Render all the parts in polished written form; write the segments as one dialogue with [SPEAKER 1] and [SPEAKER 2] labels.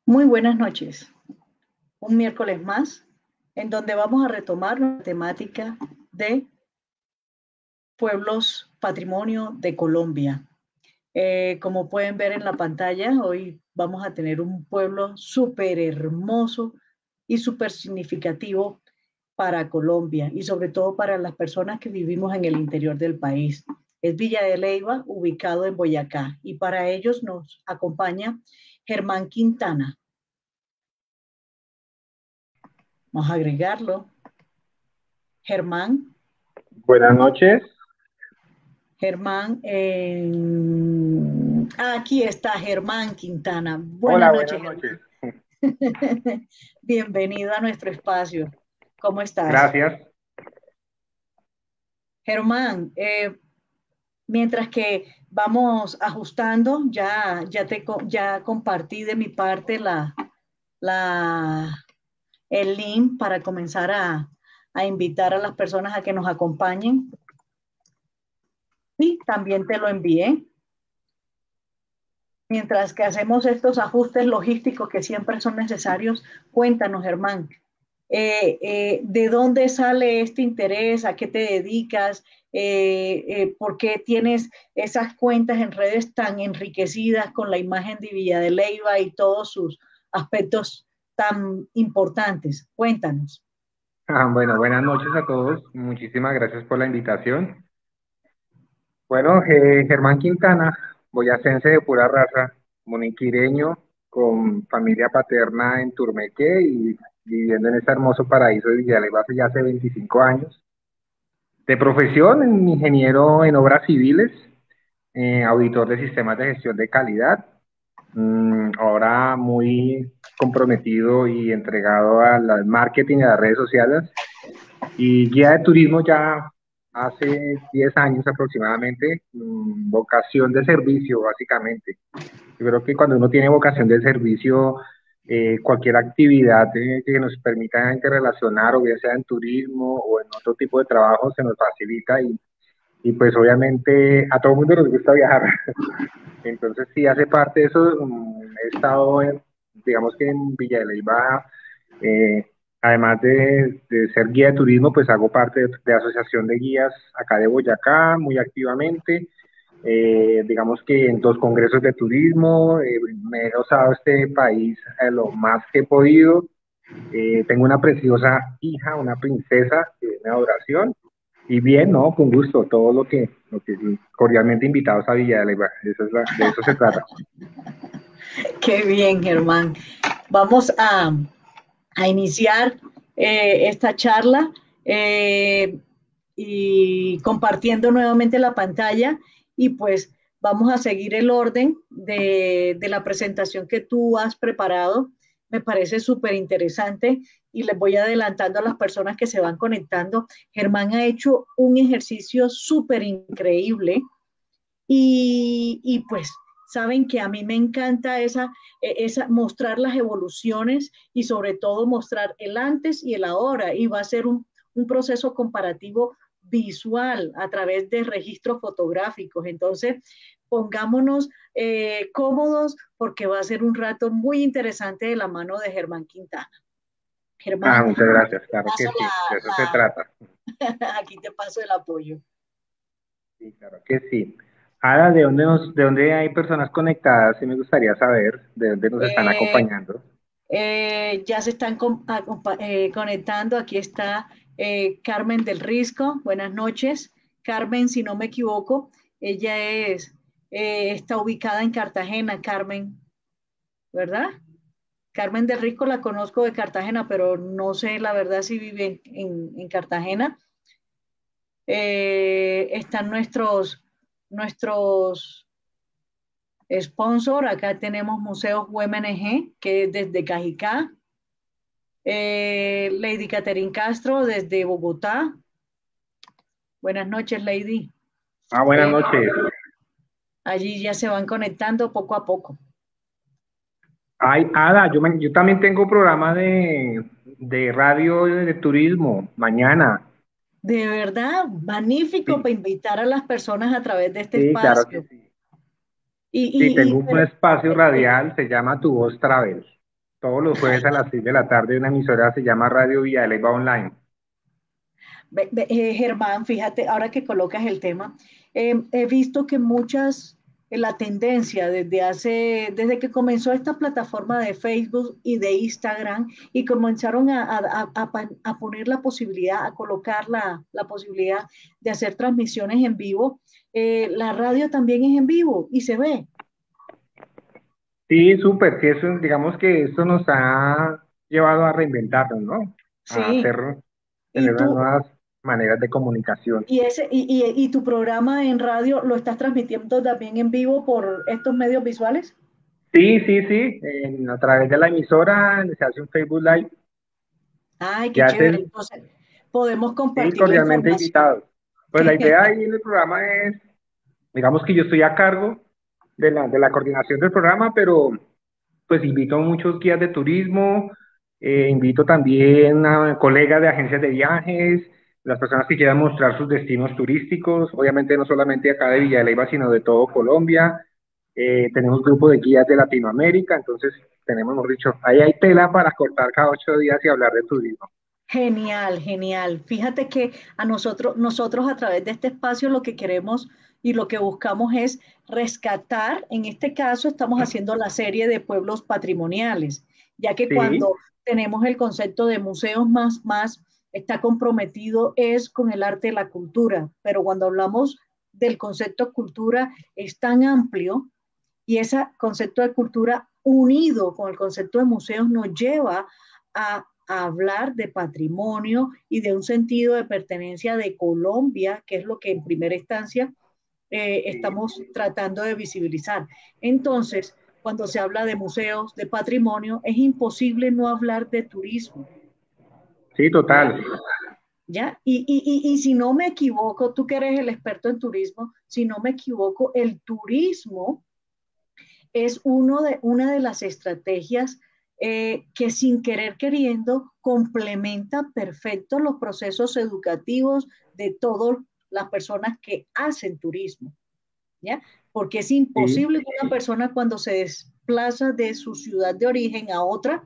[SPEAKER 1] Muy buenas noches. Un miércoles más en donde vamos a retomar la temática de pueblos patrimonio de Colombia. Como pueden ver en la pantalla, hoy vamos a tener un pueblo súper hermoso y súper significativo para Colombia y sobre todo para las personas que vivimos en el interior del país. Es Villa de Leyva, ubicado en Boyacá, y para ellos nos acompaña Germán Quintana. Vamos a agregarlo. Germán.
[SPEAKER 2] Buenas noches.
[SPEAKER 1] Germán, aquí está Germán Quintana. Buenas
[SPEAKER 2] Hola,
[SPEAKER 1] noches,
[SPEAKER 2] buenas noches.
[SPEAKER 1] Germán. Bienvenido a nuestro espacio. ¿Cómo estás?
[SPEAKER 2] Gracias.
[SPEAKER 1] Germán, mientras que vamos ajustando, ya compartí de mi parte la, el link para comenzar a invitar a las personas a que nos acompañen. Y también te lo envié. Mientras que hacemos estos ajustes logísticos que siempre son necesarios, cuéntanos, Germán, ¿de dónde sale este interés? ¿A qué te dedicas? ¿Por qué tienes esas cuentas en redes tan enriquecidas con la imagen de Villa de Leyva y todos sus aspectos tan importantes? Cuéntanos.
[SPEAKER 2] Bueno, buenas noches a todos. Muchísimas gracias por la invitación. Bueno, Germán Quintana, boyacense de pura raza, moniquireño, con familia paterna en Turmequé y viviendo en este hermoso paraíso de Villalba hace 25 años. De profesión, ingeniero en obras civiles, auditor de sistemas de gestión de calidad. Ahora muy comprometido y entregado al marketing y a las redes sociales y guía de turismo ya hace 10 años aproximadamente, vocación de servicio básicamente. Yo creo que cuando uno tiene vocación de servicio, cualquier actividad que nos permita interrelacionar, o ya sea en turismo o en otro tipo de trabajo, se nos facilita y pues obviamente a todo el mundo nos gusta viajar. Entonces, sí, hace parte de eso. He estado, digamos que en Villa de Leyva, eh, además de ser guía de turismo, pues hago parte de asociación de guías acá de Boyacá muy activamente. Digamos que en 2 congresos de turismo, me he gozado este país lo más que he podido. Tengo una preciosa hija, una princesa, que es mi adoración. Y bien, no, con gusto, todo lo que cordialmente invitados a Villa de Leyva, de eso se trata.
[SPEAKER 1] Qué bien, Germán. Vamos a iniciar esta charla eh, y compartiendo nuevamente la pantalla y pues vamos a seguir el orden de la presentación que tú has preparado. Me parece súper interesante y les voy adelantando a las personas que se van conectando. Germán ha hecho un ejercicio súper increíble y pues saben que a mí me encanta mostrar las evoluciones y sobre todo mostrar el antes y el ahora. Y va a ser un proceso comparativo visual a través de registros fotográficos. Entonces, pongámonos cómodos porque va a ser un rato muy interesante de la mano de Germán Quintana. Germán,
[SPEAKER 2] Muchas gracias, claro que
[SPEAKER 1] paso
[SPEAKER 2] sí, de eso se trata.
[SPEAKER 1] aquí te paso el apoyo.
[SPEAKER 2] Sí, claro que sí. Ada, ¿de dónde hay personas conectadas? Sí me gustaría saber de dónde nos están
[SPEAKER 1] Eh,
[SPEAKER 2] acompañando.
[SPEAKER 1] Ya se están conectando. Aquí está Carmen del Risco. Buenas noches. Carmen, si no me equivoco, ella está ubicada en Cartagena, Carmen, ¿verdad? Carmen del Risco la conozco de Cartagena, pero no sé la verdad si vive en Cartagena. Están nuestros sponsor. Acá tenemos Museos UMNG, que es desde Cajicá. Lady Catherine Castro desde Bogotá. Buenas noches, Lady.
[SPEAKER 2] Buenas
[SPEAKER 1] Eh,
[SPEAKER 2] noches.
[SPEAKER 1] Allí ya se van conectando poco a poco.
[SPEAKER 2] Ay, Ada, yo también tengo programa de radio de turismo mañana.
[SPEAKER 1] De verdad, magnífico
[SPEAKER 2] Sí,
[SPEAKER 1] para invitar a las personas a través de este
[SPEAKER 2] sí, claro que
[SPEAKER 1] espacio.
[SPEAKER 2] sí. Sí,
[SPEAKER 1] Y,
[SPEAKER 2] tengo un
[SPEAKER 1] pero,
[SPEAKER 2] espacio
[SPEAKER 1] eh,
[SPEAKER 2] radial, se llama Tu Voz Travel. todos los jueves a las 6 de la tarde, una emisora se llama Radio Villa de Leyva Online.
[SPEAKER 1] Germán, fíjate, ahora que colocas el tema, he visto que la tendencia desde que comenzó esta plataforma de Facebook y de Instagram y comenzaron a poner la posibilidad, a colocar la posibilidad de hacer transmisiones en vivo, la radio también es en vivo y se ve.
[SPEAKER 2] Sí, súper, sí, eso, digamos que esto nos ha llevado a reinventarnos, ¿no? A
[SPEAKER 1] Sí,
[SPEAKER 2] tener
[SPEAKER 1] y
[SPEAKER 2] unas
[SPEAKER 1] tú,
[SPEAKER 2] nuevas maneras de comunicación.
[SPEAKER 1] y tu programa en radio lo estás transmitiendo también en vivo por estos medios visuales.
[SPEAKER 2] Sí, sí, sí, a través de la emisora se hace un Facebook Live,
[SPEAKER 1] Ay, qué
[SPEAKER 2] ya
[SPEAKER 1] chévere.
[SPEAKER 2] hacen,
[SPEAKER 1] Entonces, podemos
[SPEAKER 2] sí,
[SPEAKER 1] compartir la
[SPEAKER 2] cordialmente
[SPEAKER 1] información.
[SPEAKER 2] invitados. Pues la idea ahí en el programa es, digamos que yo estoy a cargo de la coordinación del programa, pero pues invito a muchos guías de turismo, invito también a colegas de agencias de viajes, las personas que quieran mostrar sus destinos turísticos, obviamente no solamente acá de Villa de Leyva, sino de todo Colombia. Tenemos grupo de guías de Latinoamérica, entonces tenemos, hemos dicho, ahí hay tela para cortar cada 8 días y hablar de turismo.
[SPEAKER 1] Genial, genial. Fíjate que nosotros a través de este espacio lo que queremos y lo que buscamos es rescatar, en este caso estamos haciendo la serie de pueblos patrimoniales, ya que
[SPEAKER 2] Sí,
[SPEAKER 1] cuando tenemos el concepto de museos más está comprometido es con el arte y la cultura, pero cuando hablamos del concepto cultura es tan amplio y ese concepto de cultura unido con el concepto de museos nos lleva a hablar de patrimonio y de un sentido de pertenencia de Colombia, que es lo que en primera instancia
[SPEAKER 2] sí,
[SPEAKER 1] estamos tratando de visibilizar. Entonces, cuando se habla de museos, de patrimonio, es imposible no hablar de turismo.
[SPEAKER 2] sí,
[SPEAKER 1] ¿Ya?
[SPEAKER 2] total.
[SPEAKER 1] ¿Ya? Y si no me equivoco, tú que eres el experto en turismo, si no me equivoco, el turismo es una de las estrategias que sin querer queriendo complementa perfecto los procesos educativos de todas las personas que hacen turismo, ¿ya? Porque es
[SPEAKER 2] Sí,
[SPEAKER 1] imposible que una persona cuando se desplaza de su ciudad de origen a otra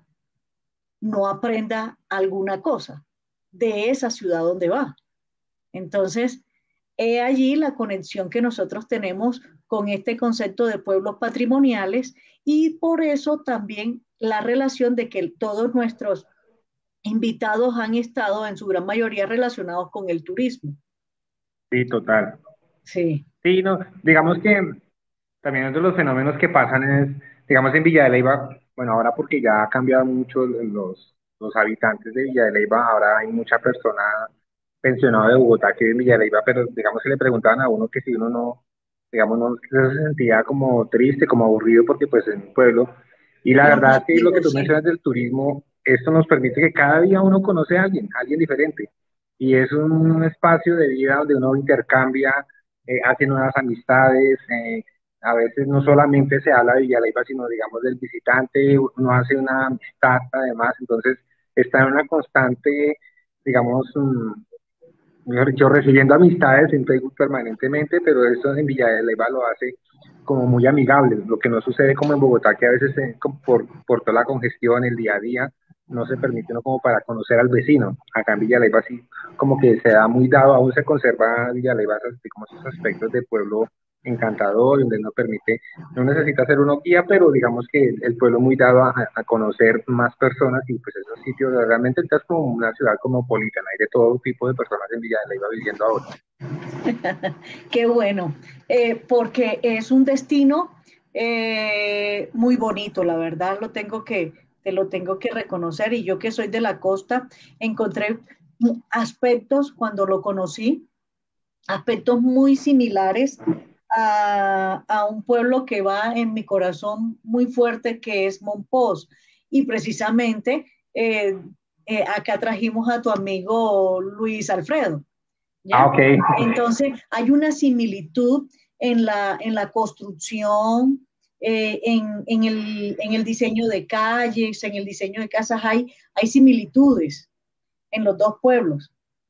[SPEAKER 1] no aprenda alguna cosa de esa ciudad donde va. Entonces, he allí la conexión que nosotros tenemos con este concepto de pueblos patrimoniales y por eso también la relación de que todos nuestros invitados han estado en su gran mayoría relacionados con el turismo.
[SPEAKER 2] sí, total.
[SPEAKER 1] Sí,
[SPEAKER 2] Sí, no, digamos que también otro de los fenómenos que pasan es, digamos, en Villa de Leyva, bueno, ahora porque ya ha cambiado mucho los habitantes de Villa de Leyva, ahora hay mucha persona pensionada de Bogotá que vive en Villa de Leyva, pero digamos que le preguntaban a uno que si uno no, digamos, no se sentía como triste, como aburrido, porque pues en un pueblo, y la
[SPEAKER 1] los
[SPEAKER 2] verdad es que lo que
[SPEAKER 1] nativos,
[SPEAKER 2] tú
[SPEAKER 1] sí.
[SPEAKER 2] mencionas del turismo, esto nos permite que cada día uno conoce a alguien diferente, y es un espacio de vida donde uno intercambia, hace nuevas amistades, a veces no solamente se habla de Villalaiba, sino digamos del visitante, uno hace una amistad además, entonces está en una constante, digamos, mejor dicho, recibiendo amistades en Facebook permanentemente, pero eso en Villalaiba lo hace como muy amigable, lo que no sucede como en Bogotá, que a veces como por toda la congestión, el día a día, no se permite uno como para conocer al vecino. Acá en Villalaiba sí, como que se da muy dado, aún se conserva Villalaiba así como esos aspectos de pueblo encantador, donde no permite, no necesita ser uno guía, pero digamos que el pueblo muy dado a conocer más personas y pues esos sitios realmente estás como una ciudad cosmopolitana, hay de todo tipo de personas en Villa de Leyva viviendo ahora.
[SPEAKER 1] Qué bueno, porque es un destino muy bonito, la verdad te lo tengo que reconocer y yo que soy de la costa, encontré aspectos cuando lo conocí, aspectos muy similares a un pueblo que va en mi corazón muy fuerte, que es Monpós. Y precisamente acá trajimos a tu amigo Luis Alfredo,
[SPEAKER 2] Ah,
[SPEAKER 1] ¿ya?
[SPEAKER 2] ok.
[SPEAKER 1] Entonces, hay una similitud en la construcción, en el diseño de calles, en el diseño de casas, hay similitudes en los dos pueblos.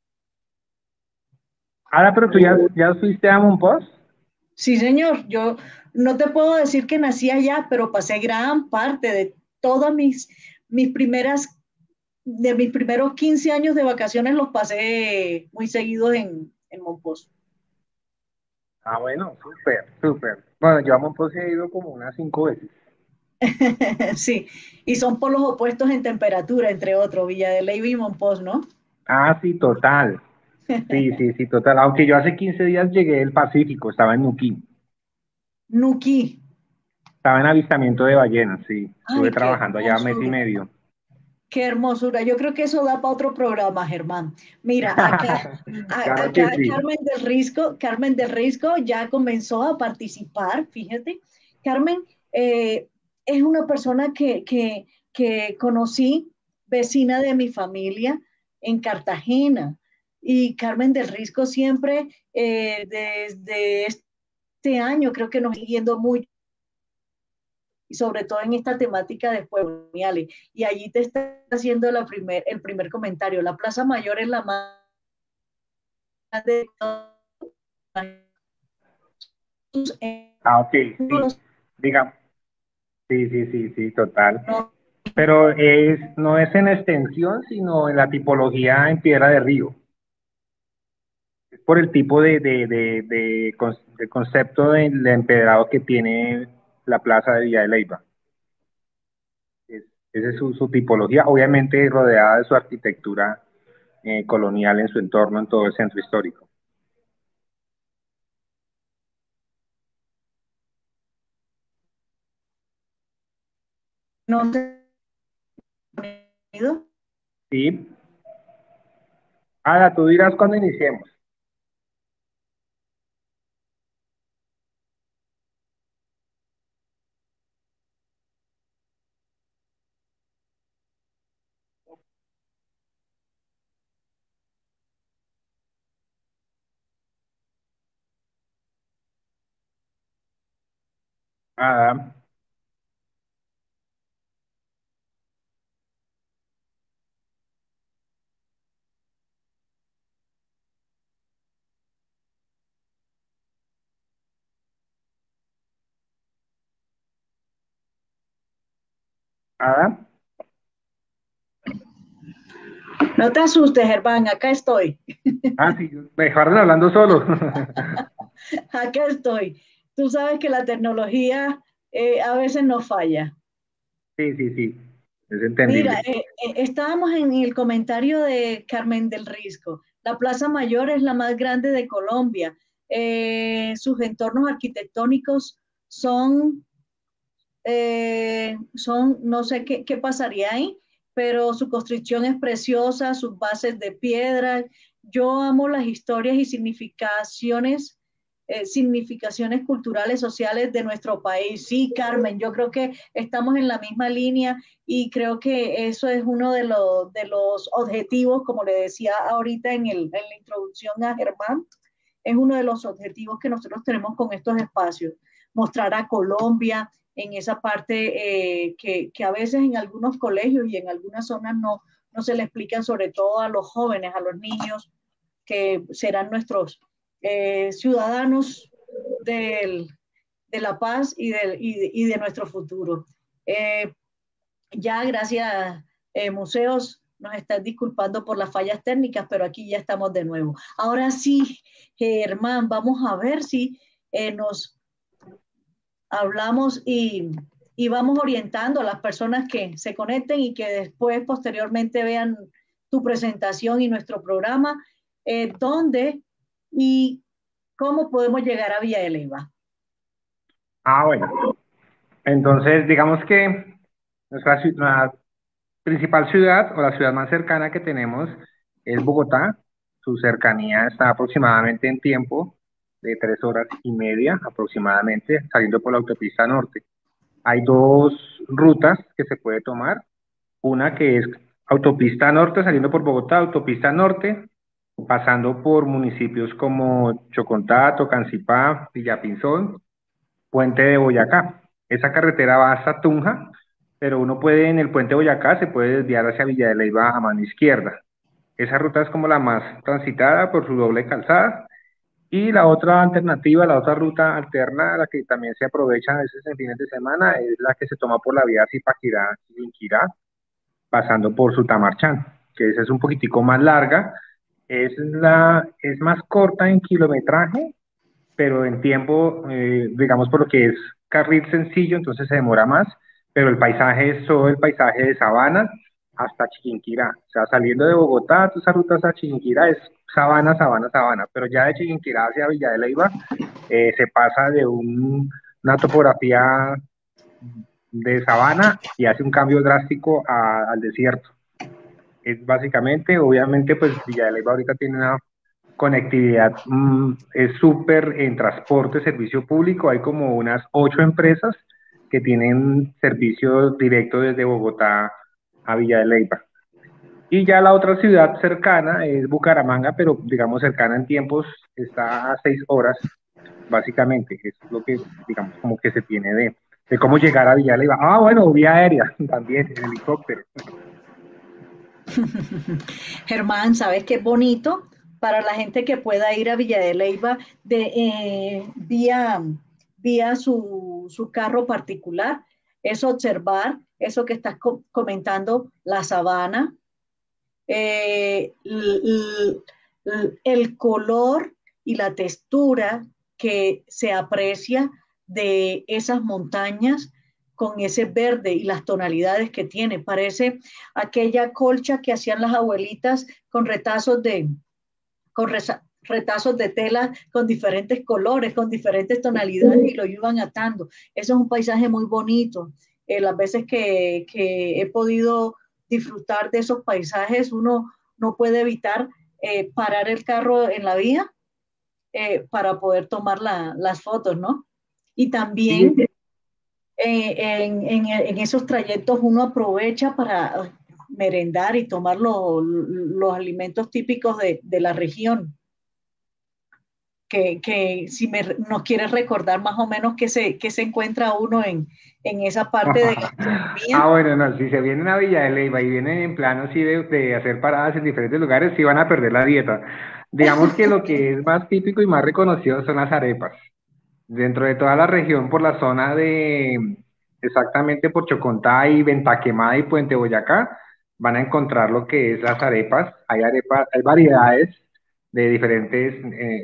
[SPEAKER 2] Ahora, pero tú ya fuiste a Monpós.
[SPEAKER 1] Sí, señor, yo no te puedo decir que nací allá, pero pasé gran parte de toda mis primeras, de mis primeros 15 años de vacaciones los pasé muy seguidos en Mompox.
[SPEAKER 2] Ah, bueno, súper, súper. Bueno, yo a Monpós he ido como unas 5 veces.
[SPEAKER 1] Sí, y son polos opuestos en temperatura, entre otros, Villa de Leyva y Mompox, ¿no?
[SPEAKER 2] Ah, sí, total. Sí, sí, sí, total. Aunque yo hace 15 días llegué del Pacífico, estaba en Nuquí.
[SPEAKER 1] Nuquí.
[SPEAKER 2] Estaba en avistamiento de ballenas, sí. Estuve
[SPEAKER 1] Ay,
[SPEAKER 2] trabajando allá mes y medio.
[SPEAKER 1] qué hermosura. Yo creo que eso da para otro programa, Germán. Mira,
[SPEAKER 2] Claro
[SPEAKER 1] acá
[SPEAKER 2] que sí.
[SPEAKER 1] Carmen del Risco ya comenzó a participar, fíjate. Carmen eh, es una persona que conocí, vecina de mi familia en Cartagena. Y Carmen del Risco siempre, desde este año, creo que nos está siguiendo mucho y sobre todo en esta temática de juegos coloniales. Y allí te está haciendo el primer comentario. La Plaza Mayor es la más grande de todas.
[SPEAKER 2] Ah, ok, sí. Digamos, sí, sí, sí, sí, total.
[SPEAKER 1] No,
[SPEAKER 2] Pero no es en extensión, sino en la tipología en piedra de río. Es por el tipo de concepto del empedrado que tiene la plaza de Villa de Leyva. Esa es su tipología, obviamente rodeada de su arquitectura colonial en su entorno, en todo el centro histórico.
[SPEAKER 1] no sé.
[SPEAKER 2] Sí. Ada, tú dirás cuando iniciemos. Ada, Ada.
[SPEAKER 1] No te asustes, Germán, acá estoy.
[SPEAKER 2] Ah, sí, me dejaron hablando solo.
[SPEAKER 1] Acá estoy. Tú sabes que la tecnología a veces nos falla.
[SPEAKER 2] Sí, sí, sí, es
[SPEAKER 1] Mira,
[SPEAKER 2] entendible.
[SPEAKER 1] estábamos en el comentario de Carmen del Risco. La Plaza Mayor es la más grande de Colombia. Sus entornos arquitectónicos son, no sé qué pasaría ahí, pero su construcción es preciosa, sus bases de piedra. Yo amo las historias y significaciones culturales, sociales de nuestro país. Sí, Carmen, yo creo que estamos en la misma línea y creo que eso es uno de los objetivos, como le decía ahorita en la introducción a Germán, es uno de los objetivos que nosotros tenemos con estos espacios, mostrar a Colombia en esa parte que a veces en algunos colegios y en algunas zonas no se le explican, sobre todo a los jóvenes, a los niños, que serán nuestros ciudadanos del, de la paz y de nuestro futuro. Eh, ya gracias, museos, nos están disculpando por las fallas técnicas, pero aquí ya estamos de nuevo. Ahora sí, Germán, vamos a ver si nos hablamos y vamos orientando a las personas que se conecten y que después, posteriormente, vean tu presentación y nuestro programa, dónde y cómo podemos llegar a Villa de Leyva.
[SPEAKER 2] Ah, bueno. Entonces, digamos que nuestra principal ciudad o la ciudad más cercana que tenemos es Bogotá. Su cercanía está aproximadamente en tiempo de 3 horas y media aproximadamente, saliendo por la autopista norte. Hay dos rutas que se puede tomar. Una que es autopista norte, saliendo por Bogotá, autopista norte, pasando por municipios como Chocontá, Tocancipá, Villapinzón, Puente de Boyacá. Esa carretera va hasta Tunja, pero uno puede en el Puente de Boyacá, se puede desviar hacia Villa de Leyva a mano izquierda. Esa ruta es como la más transitada por su doble calzada. Y la otra alternativa, la otra ruta alterna, la que también se aprovecha a veces en fines de semana, es la que se toma por la vía Zipaquirá-Chiquinquirá, pasando por Sutamarchán, que esa es un poquitico más larga, es más corta en kilometraje, pero en tiempo, digamos por lo que es carril sencillo, entonces se demora más, pero el paisaje es todo el paisaje de sabana hasta Chiquinquirá. O sea, saliendo de Bogotá, esa ruta hasta Chiquinquirá es sabana, sabana, sabana, pero ya de Chiquinquirá hacia Villa de Leyva se pasa de una topografía de sabana y hace un cambio drástico al desierto. Es básicamente, obviamente, pues Villa de Leyva ahorita tiene una conectividad, es súper en transporte, servicio público, hay como unas 8 empresas que tienen servicio directo desde Bogotá a Villa de Leyva. Y ya la otra ciudad cercana es Bucaramanga, pero digamos cercana en tiempos, está a 6 horas, básicamente, es lo que digamos como que se tiene de cómo llegar a Villa de Leyva. Ah, bueno, vía aérea también, en helicóptero.
[SPEAKER 1] Germán, ¿sabes qué bonito para la gente que pueda ir a Villa de Leyva vía su carro particular? Es observar eso que estás comentando, la sabana, el color y la textura que se aprecia de esas montañas con ese verde y las tonalidades que tiene. Parece aquella colcha que hacían las abuelitas con retazos de tela con diferentes colores, con diferentes tonalidades y lo iban atando. Eso es un paisaje muy bonito. Las veces que he podido disfrutar de esos paisajes, uno no puede evitar parar el carro en la vía para poder tomar las fotos, ¿no? Y también
[SPEAKER 2] Sí,
[SPEAKER 1] en esos trayectos uno aprovecha para merendar y tomar los alimentos típicos de la región. Que si nos quieres recordar más o menos qué se encuentra uno en esa parte de gastronomía.
[SPEAKER 2] ah, bueno, no, si se vienen a Villa de Leyva y vienen en plano así de hacer paradas en diferentes lugares, sí van a perder la dieta. Digamos que lo que es más típico y más reconocido son las arepas. Dentro de toda la región, por la zona de exactamente por Chocontá y Venta Quemada y Puente Boyacá, van a encontrar lo que es las arepas. Hay arepas, hay variedades de diferentes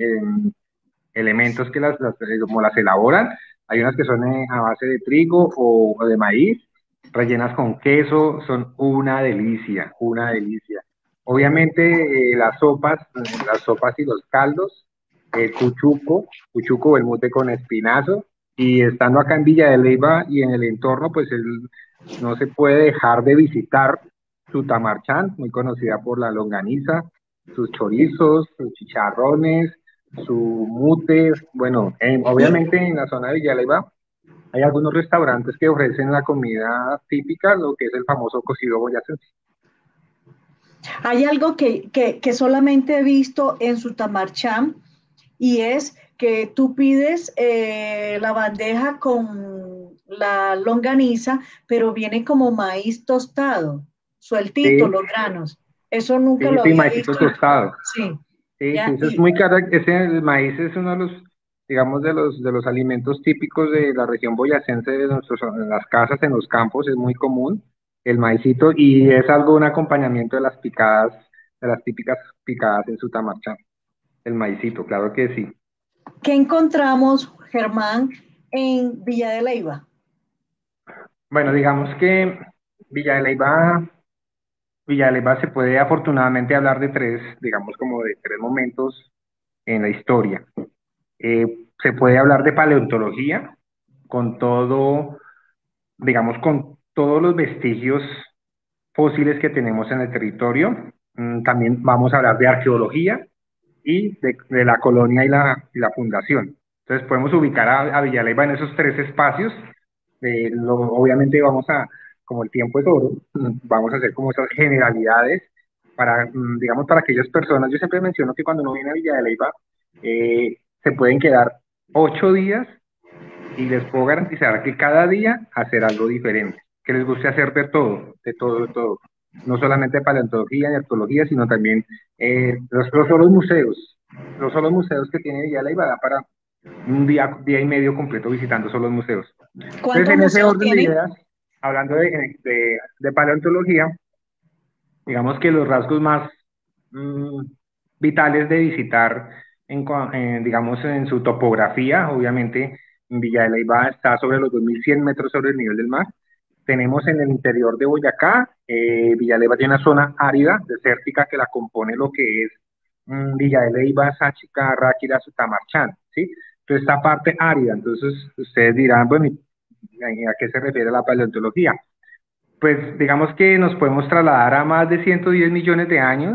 [SPEAKER 2] elementos que como las elaboran. Hay unas que son a base de trigo o de maíz, rellenas con queso, son una delicia, una delicia. Obviamente las sopas y los caldos, cuchuco o el mute con espinazo, y estando acá en Villa de Leyva y en el entorno, pues no se puede dejar de visitar Sutamarchán, muy conocida por la longaniza, sus chorizos, sus chicharrones, su mute. Bueno,
[SPEAKER 1] Y
[SPEAKER 2] obviamente en la zona de Villalba hay algunos restaurantes que ofrecen la comida típica, lo que es el famoso cocido boyacense.
[SPEAKER 1] hay algo que solamente he visto en Sutamarchán y es que tú pides la bandeja con la longaniza, pero viene como maíz tostado, sueltito,
[SPEAKER 2] Sí,
[SPEAKER 1] los granos. Eso nunca
[SPEAKER 2] sí,
[SPEAKER 1] lo
[SPEAKER 2] sí,
[SPEAKER 1] había
[SPEAKER 2] maicito
[SPEAKER 1] visto.
[SPEAKER 2] tostado.
[SPEAKER 1] Sí,
[SPEAKER 2] Sí, sí,
[SPEAKER 1] ya,
[SPEAKER 2] eso es muy caro. El maíz es uno de los, digamos, de los alimentos típicos de la región boyacense, en las casas, en los campos, es muy común el maicito y es algo, un acompañamiento de las picadas, de las típicas picadas en Sutamarcha. El maicito, claro que sí.
[SPEAKER 1] ¿qué encontramos, Germán, en Villa de Leyva?
[SPEAKER 2] Bueno, digamos que Villa de Leyva, Villa de Leyva se puede afortunadamente hablar de tres, digamos, como de tres momentos en la historia. Se puede hablar de paleontología, con todo, digamos, con todos los vestigios fósiles que tenemos en el territorio. También vamos a hablar de arqueología y de la colonia y la fundación. Entonces podemos ubicar a Villalba en esos tres espacios. Obviamente vamos como el tiempo es oro, vamos a hacer como esas generalidades para, digamos, para aquellas personas. Yo siempre menciono que cuando uno viene a Villa de Leyva, se pueden quedar 8 días y les puedo garantizar que cada día hacer algo diferente, que les guste hacer de todo, de todo, de todo. No solamente paleontología y arqueología, sino también los museos. Los solos museos que tiene Villa La Ibada para un día y medio completo visitando solo los museos. Entonces,
[SPEAKER 1] ¿Cuántos
[SPEAKER 2] en ese
[SPEAKER 1] museos
[SPEAKER 2] orden de
[SPEAKER 1] tienen?
[SPEAKER 2] ideas, hablando de paleontología, digamos que los rasgos más vitales de visitar, digamos, en su topografía, obviamente, Villa de Leyva está sobre los 2.100 metros sobre el nivel del mar. Tenemos en el interior de Boyacá, Villa de Leyva tiene una zona árida, desértica, que la compone lo que es Villa de Leyva, Sáchica, Ráquira, Sutamarchán, ¿sí? Entonces, esta parte árida, entonces ustedes dirán, bueno, ¿a qué se refiere la paleontología? Pues digamos que nos podemos trasladar a más de 110 millones de años,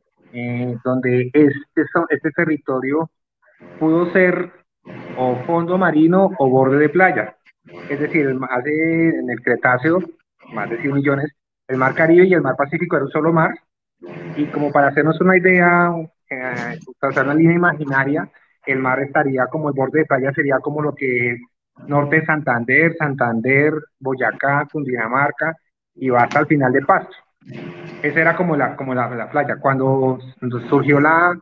[SPEAKER 2] donde este territorio pudo ser o fondo marino o borde de playa. Es decir, en el Cretáceo, más de 100 millones, el mar Caribe y el mar Pacífico era un solo mar, y como para hacernos una idea, trazar una línea imaginaria, el mar estaría como el borde de playa, sería como lo que es norte de Santander, Santander, Boyacá, Cundinamarca, y va hasta el final de Pasto. Esa era como la playa. Cuando surgió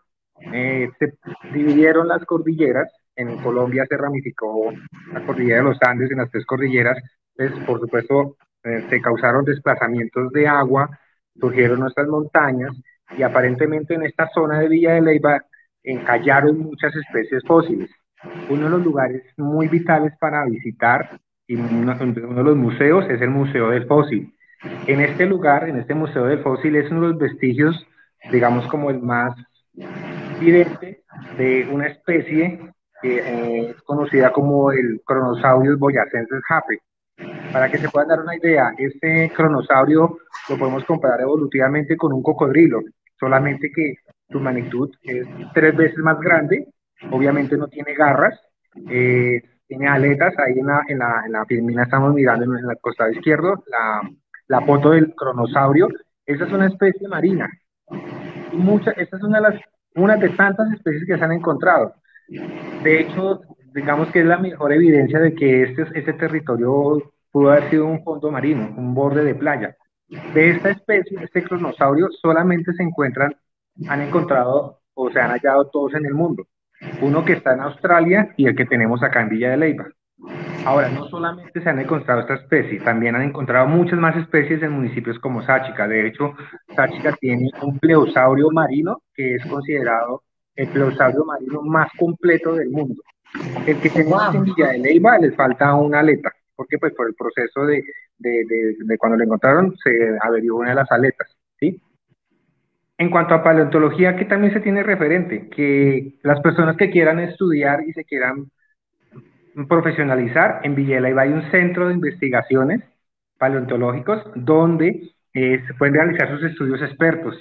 [SPEAKER 2] se dividieron las cordilleras, en Colombia se ramificó la cordillera de los Andes en las tres cordilleras, entonces, por supuesto, se causaron desplazamientos de agua, surgieron nuestras montañas, y aparentemente en esta zona de Villa de Leyva encallaron muchas especies fósiles. Uno de los lugares muy vitales para visitar y uno de los museos es el Museo del Fósil. En este lugar, en este Museo del Fósil, es uno de los vestigios, digamos, como el más evidente de una especie que es conocida como el Cronosaurus boyacensis jape. Para que se puedan dar una idea, este cronosaurio lo podemos comparar evolutivamente con un cocodrilo, solamente que su magnitud es 3 veces más grande, obviamente no tiene garras, tiene aletas, ahí en la filmina estamos mirando en el costado izquierdo, la foto del cronosaurio, esa es una especie marina, y esta es una de tantas especies que se han encontrado. De hecho, digamos que es la mejor evidencia de que este territorio pudo haber sido un fondo marino, un borde de playa. De esta especie, este cronosaurio, solamente han encontrado o se han hallado todos en el mundo. Uno que está en Australia y el que tenemos acá en Villa de Leyva. Ahora, no solamente se han encontrado esta especie, también han encontrado muchas más especies en municipios como Sáchica. De hecho, Sáchica tiene un pleosaurio marino que es considerado el pleosaurio marino más completo del mundo. El que tenemos en Villa de Leyva les falta una aleta, porque pues por el proceso de cuando lo encontraron se averió una de las aletas, ¿sí? En cuanto a paleontología, que también se tiene referente, que las personas que quieran estudiar y se quieran profesionalizar, en Villa de Leyva hay un centro de investigaciones paleontológicos donde se pueden realizar sus estudios expertos.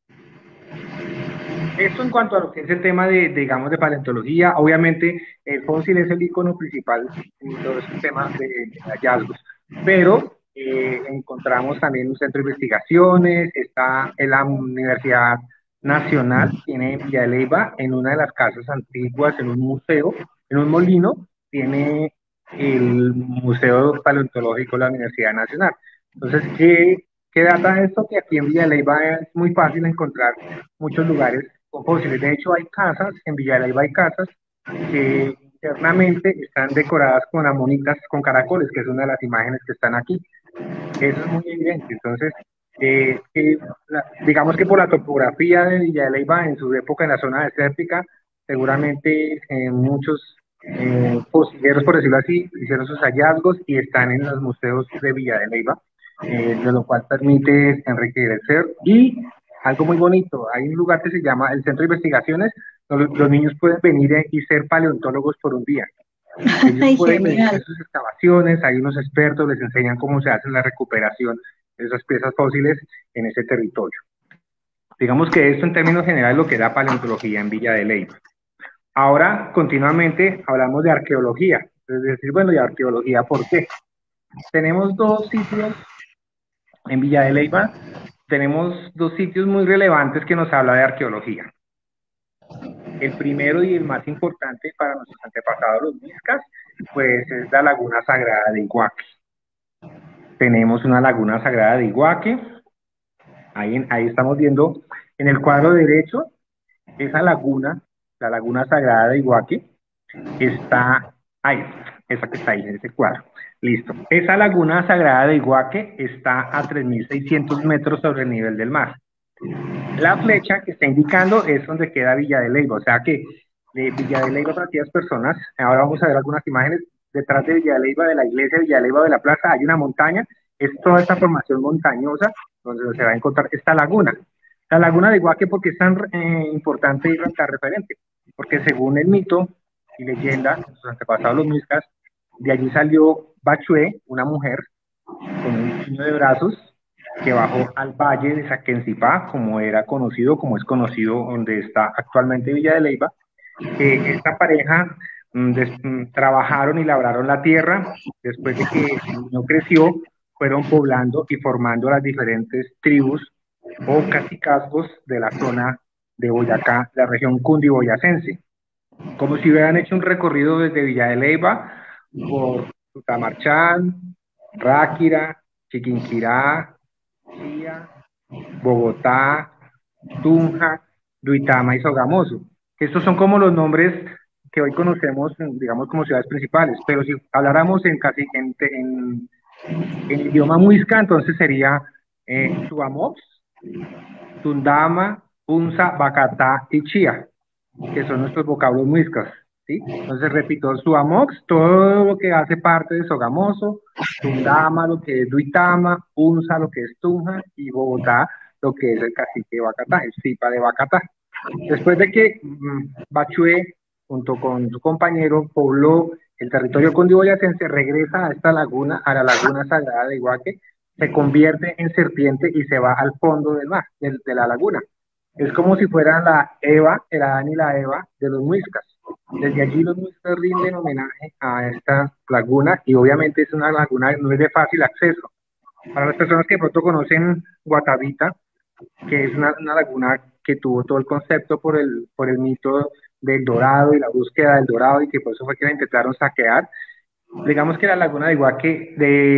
[SPEAKER 2] Esto en cuanto a lo que es el tema digamos, de paleontología. Obviamente el fósil es el icono principal en todo este tema de hallazgos, pero encontramos también un centro de investigaciones, está en la Universidad Nacional, tiene en Villa de Leyva, en una de las casas antiguas, en un museo, en un molino, tiene el Museo Paleontológico de la Universidad Nacional. Entonces, ¿qué data esto? Que aquí en Villa de Leyva es muy fácil encontrar muchos lugares con fósiles. De hecho, hay casas, en Villa de Leyva hay casas que internamente están decoradas con amonitas, con caracoles, que es una de las imágenes que están aquí. Eso es muy evidente. Entonces, digamos que por la topografía de Villa de Leyva en su época en la zona desértica, seguramente muchos fosileros, por decirlo así, hicieron sus hallazgos y están en los museos de Villa de Leyva, de lo cual permite enriquecer. Y algo muy bonito, hay un lugar que se llama el Centro de Investigaciones, donde los niños pueden venir y ser paleontólogos por un día. Ellos pueden venir a hacer sus excavaciones, hay unos expertos, les enseñan cómo se hace la recuperación de esas piezas fósiles en ese territorio. Digamos que esto en términos generales lo que da paleontología en Villa de Leyva. Ahora, continuamente hablamos de arqueología. Es decir, bueno, ¿y arqueología por qué? Tenemos dos sitios en Villa de Leyva, tenemos dos sitios muy relevantes que nos habla de arqueología. El primero y el más importante para nuestros antepasados, los Muiscas, pues es la Laguna Sagrada de Iguaque. Tenemos una Laguna Sagrada de Iguaque, ahí estamos viendo en el cuadro derecho, esa laguna, la Laguna Sagrada de Iguaque, está ahí. esa que está ahí en ese cuadro. Listo. Esa laguna sagrada de Iguaque está a 3.600 metros sobre el nivel del mar. La flecha que está indicando es donde queda Villa de Leyva, o sea que de Villa de Leyva para aquellas personas, ahora vamos a ver algunas imágenes, detrás de Villa de Leyva, de la iglesia de Villa de Leyva de la plaza, hay una montaña, es toda esta formación montañosa donde se va a encontrar esta laguna. La laguna de Iguaque, ¿por qué es tan importante y tan referente? Porque según el mito y leyenda, sus antepasados los muiscas, de allí salió Bachué, una mujer con un niño de brazos, que bajó al valle de Saquencipá, como era conocido, como es conocido donde está actualmente Villa de Leyva. Esta pareja trabajaron y labraron la tierra. Después de que el niño creció, fueron poblando y formando las diferentes tribus o cacicazgos de la zona de Boyacá, la región cundiboyacense. Como si hubieran hecho un recorrido desde Villa de Leyva por Tutamarchán, Ráquira, Chiquinquirá, Chía, Bogotá, Tunja, Duitama y Sogamoso. Estos son como los nombres que hoy conocemos, digamos, como ciudades principales, pero si habláramos en idioma muisca, entonces sería Suamox, Tundama, Punza, Bacatá y Chía, que son nuestros vocablos muiscas, ¿sí? Entonces repito, Suamox, todo lo que hace parte de Sogamoso, Tundama, lo que es Duitama, Punza, lo que es Tunja, y Bogotá, lo que es el cacique de Bacatá, el Zipa de Bacatá. Después de que Bachué, junto con su compañero, pobló el territorio cundiboyacense, regresa a esta laguna, a la laguna sagrada de Iguaque, se convierte en serpiente y se va al fondo del mar, de la laguna. Es como si fuera la Eva, el Adán y la Eva de los muiscas. Desde allí los muiscas rinden homenaje a esta laguna y obviamente es una laguna, no es de fácil acceso. Para las personas que de pronto conocen Guatavita, que es una laguna que tuvo todo el concepto por el mito del dorado y la búsqueda del dorado y que por eso fue que la intentaron saquear. Digamos que la laguna de Iguaque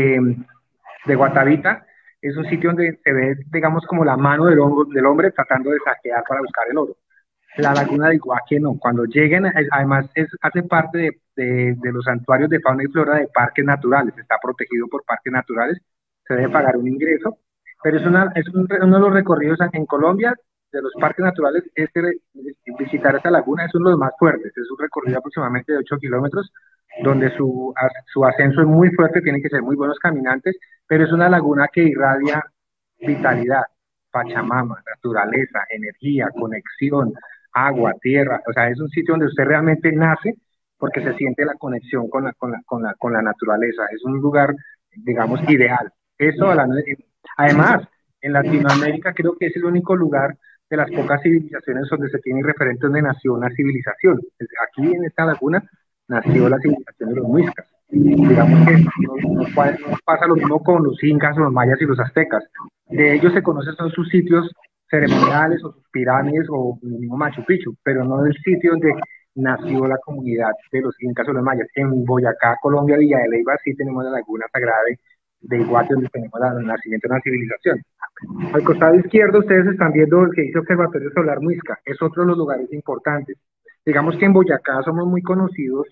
[SPEAKER 2] de Guatavita es un sitio donde se ve, digamos, como la mano del hombre tratando de saquear para buscar el oro. La laguna de Iguaque no, cuando lleguen, además hace parte de los santuarios de fauna y flora de parques naturales, está protegido por parques naturales, se debe pagar un ingreso, pero uno de los recorridos en Colombia de los parques naturales, visitar esta laguna es uno de los más fuertes, es un recorrido aproximadamente de 8 kilómetros, donde su ascenso es muy fuerte, tienen que ser muy buenos caminantes, pero es una laguna que irradia vitalidad, Pachamama, naturaleza, energía, conexión, agua, tierra, o sea, es un sitio donde usted realmente nace porque se siente la conexión con la naturaleza, es un lugar, digamos, ideal. Eso, además, en Latinoamérica creo que es el único lugar de las pocas civilizaciones donde se tiene referentes donde nació una civilización. Aquí en esta laguna nació la civilización de los muiscas. Digamos que no pasa lo mismo con los incas, los mayas y los aztecas. De ellos se conocen son sus sitios ceremoniales o sus pirámides o el mismo Machu Picchu, pero no del sitio donde nació la comunidad de los incas o los mayas. En Boyacá, Colombia, Villa de Leyva, sí tenemos la laguna sagrada de Iguaque, donde tenemos el nacimiento de una civilización. Al costado izquierdo ustedes están viendo el que dice Observatorio Solar Muisca, es otro de los lugares importantes. Digamos que en Boyacá somos muy conocidos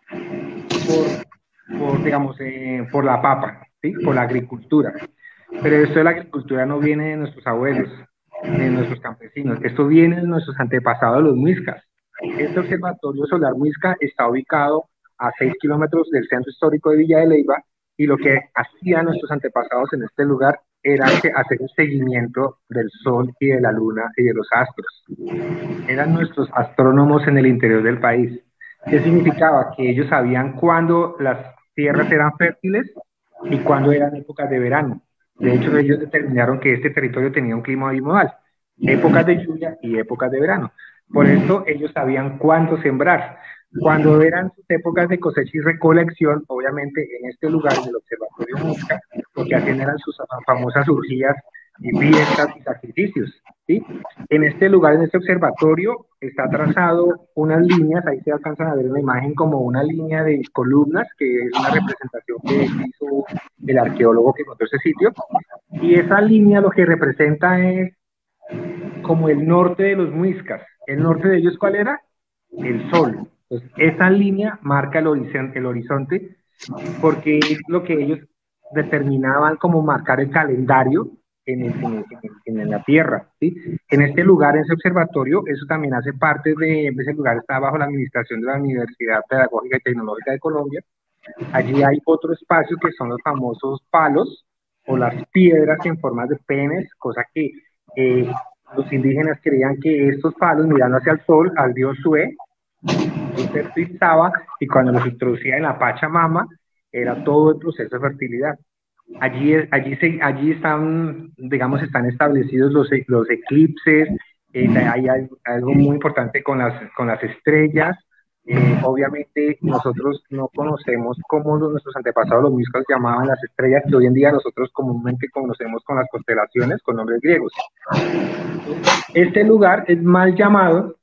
[SPEAKER 2] por la papa, ¿sí? Por la agricultura. Pero esto de la agricultura no viene de nuestros abuelos, de nuestros campesinos, esto viene de nuestros antepasados, los muiscas. Este Observatorio Solar Muisca está ubicado a 6 kilómetros del centro histórico de Villa de Leyva, y lo que hacían nuestros antepasados en este lugar era hacer un seguimiento del sol y de la luna y de los astros. Eran nuestros astrónomos en el interior del país. ¿Qué significaba? Que ellos sabían cuándo las tierras eran fértiles y cuándo eran épocas de verano. De hecho, ellos determinaron que este territorio tenía un clima bimodal, épocas de lluvia y épocas de verano. Por eso ellos sabían cuándo sembrar. Cuando eran sus épocas de cosecha y recolección, obviamente en este lugar, en el Observatorio Muisca, lo que hacían eran sus famosas urgías y fiestas y sacrificios, ¿sí? En este lugar, en este observatorio, está trazado unas líneas, ahí se alcanzan a ver en la imagen como una línea de columnas, que es una representación que hizo el arqueólogo que encontró ese sitio, y esa línea lo que representa es como el norte de los muiscas. ¿El norte de ellos cuál era? El sol. Entonces, esa línea marca el horizonte porque es lo que ellos determinaban como marcar el calendario en la Tierra, ¿sí? En este lugar, en ese observatorio, eso también hace parte ese lugar está bajo la administración de la Universidad Pedagógica y Tecnológica de Colombia. Allí hay otro espacio que son los famosos palos o las piedras en forma de penes, cosa que los indígenas creían que estos palos, mirando hacia el sol, al dios Sue, los fertilizaba y cuando los introducía en la Pachamama, era todo el proceso de fertilidad. Allí están, digamos, están establecidos los eclipses, hay algo muy importante con las estrellas. Obviamente nosotros no conocemos cómo nuestros antepasados los muiscas llamaban las estrellas que hoy en día nosotros comúnmente conocemos con las constelaciones, con nombres griegos. Este lugar es mal llamado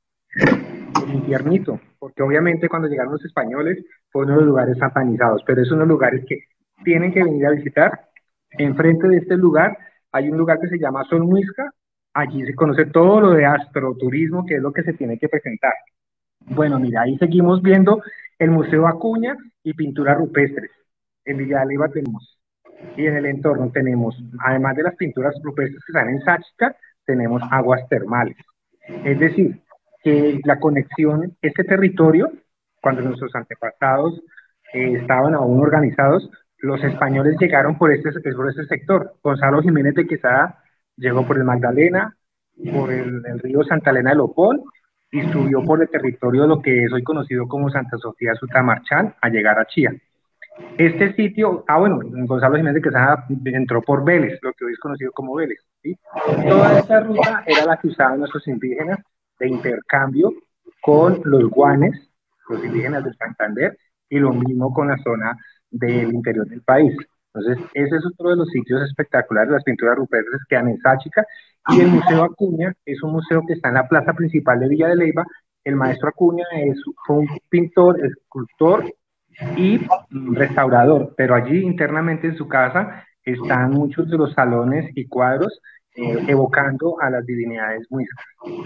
[SPEAKER 2] el infiernito, porque obviamente cuando llegaron los españoles fue uno de los lugares satanizados, pero es uno de los lugares que tienen que venir a visitar. Enfrente de este lugar hay un lugar que se llama Sol Muisca, allí se conoce todo lo de astroturismo, que es lo que se tiene que presentar. Bueno, mira, ahí seguimos viendo el Museo Acuña y pinturas rupestres. En Villa de Leyva tenemos, y en el entorno tenemos, además de las pinturas rupestres que están en Sáchica, tenemos aguas termales. Es decir, que la conexión, este territorio, cuando nuestros antepasados estaban aún organizados, los españoles llegaron por ese sector. Gonzalo Jiménez de Quesada llegó por el Magdalena, por el río Santa Elena de Lopón, y subió por el territorio de lo que es hoy conocido como Santa Sofía Sutamarchal, a llegar a Chía. Este sitio, bueno, Gonzalo Jiménez de Quesada entró por Vélez, lo que hoy es conocido como Vélez, ¿sí? Toda esta ruta era la que usaban nuestros indígenas de intercambio con los guanes, los indígenas del Santander, y lo mismo con la zona del interior del país. Entonces, ese es otro de los sitios espectaculares, las pinturas rupestres que quedan en Sáchica, y el Museo Acuña es un museo que está en la plaza principal de Villa de Leyva. El maestro Acuña fue un pintor, escultor y restaurador, pero allí internamente en su casa están muchos de los salones y cuadros evocando a las divinidades muiscas.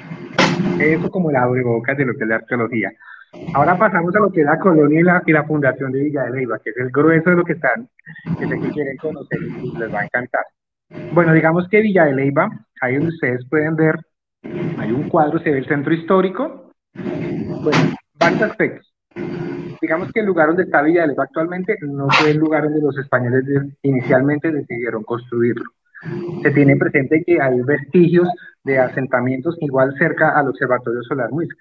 [SPEAKER 2] Eso como el abrebocas de lo que es la arqueología. Ahora pasamos a lo que es la colonia y la fundación de Villa de Leyva, que es el grueso de lo que están, que sé que quieren conocer y les va a encantar. Bueno, digamos que Villa de Leyva, ahí donde ustedes pueden ver, hay un cuadro, se ve el centro histórico. Bueno, varios aspectos. Digamos que el lugar donde está Villa de Leyva actualmente no fue el lugar donde los españoles inicialmente decidieron construirlo. Se tiene presente que hay vestigios de asentamientos igual cerca al Observatorio Solar Muisca.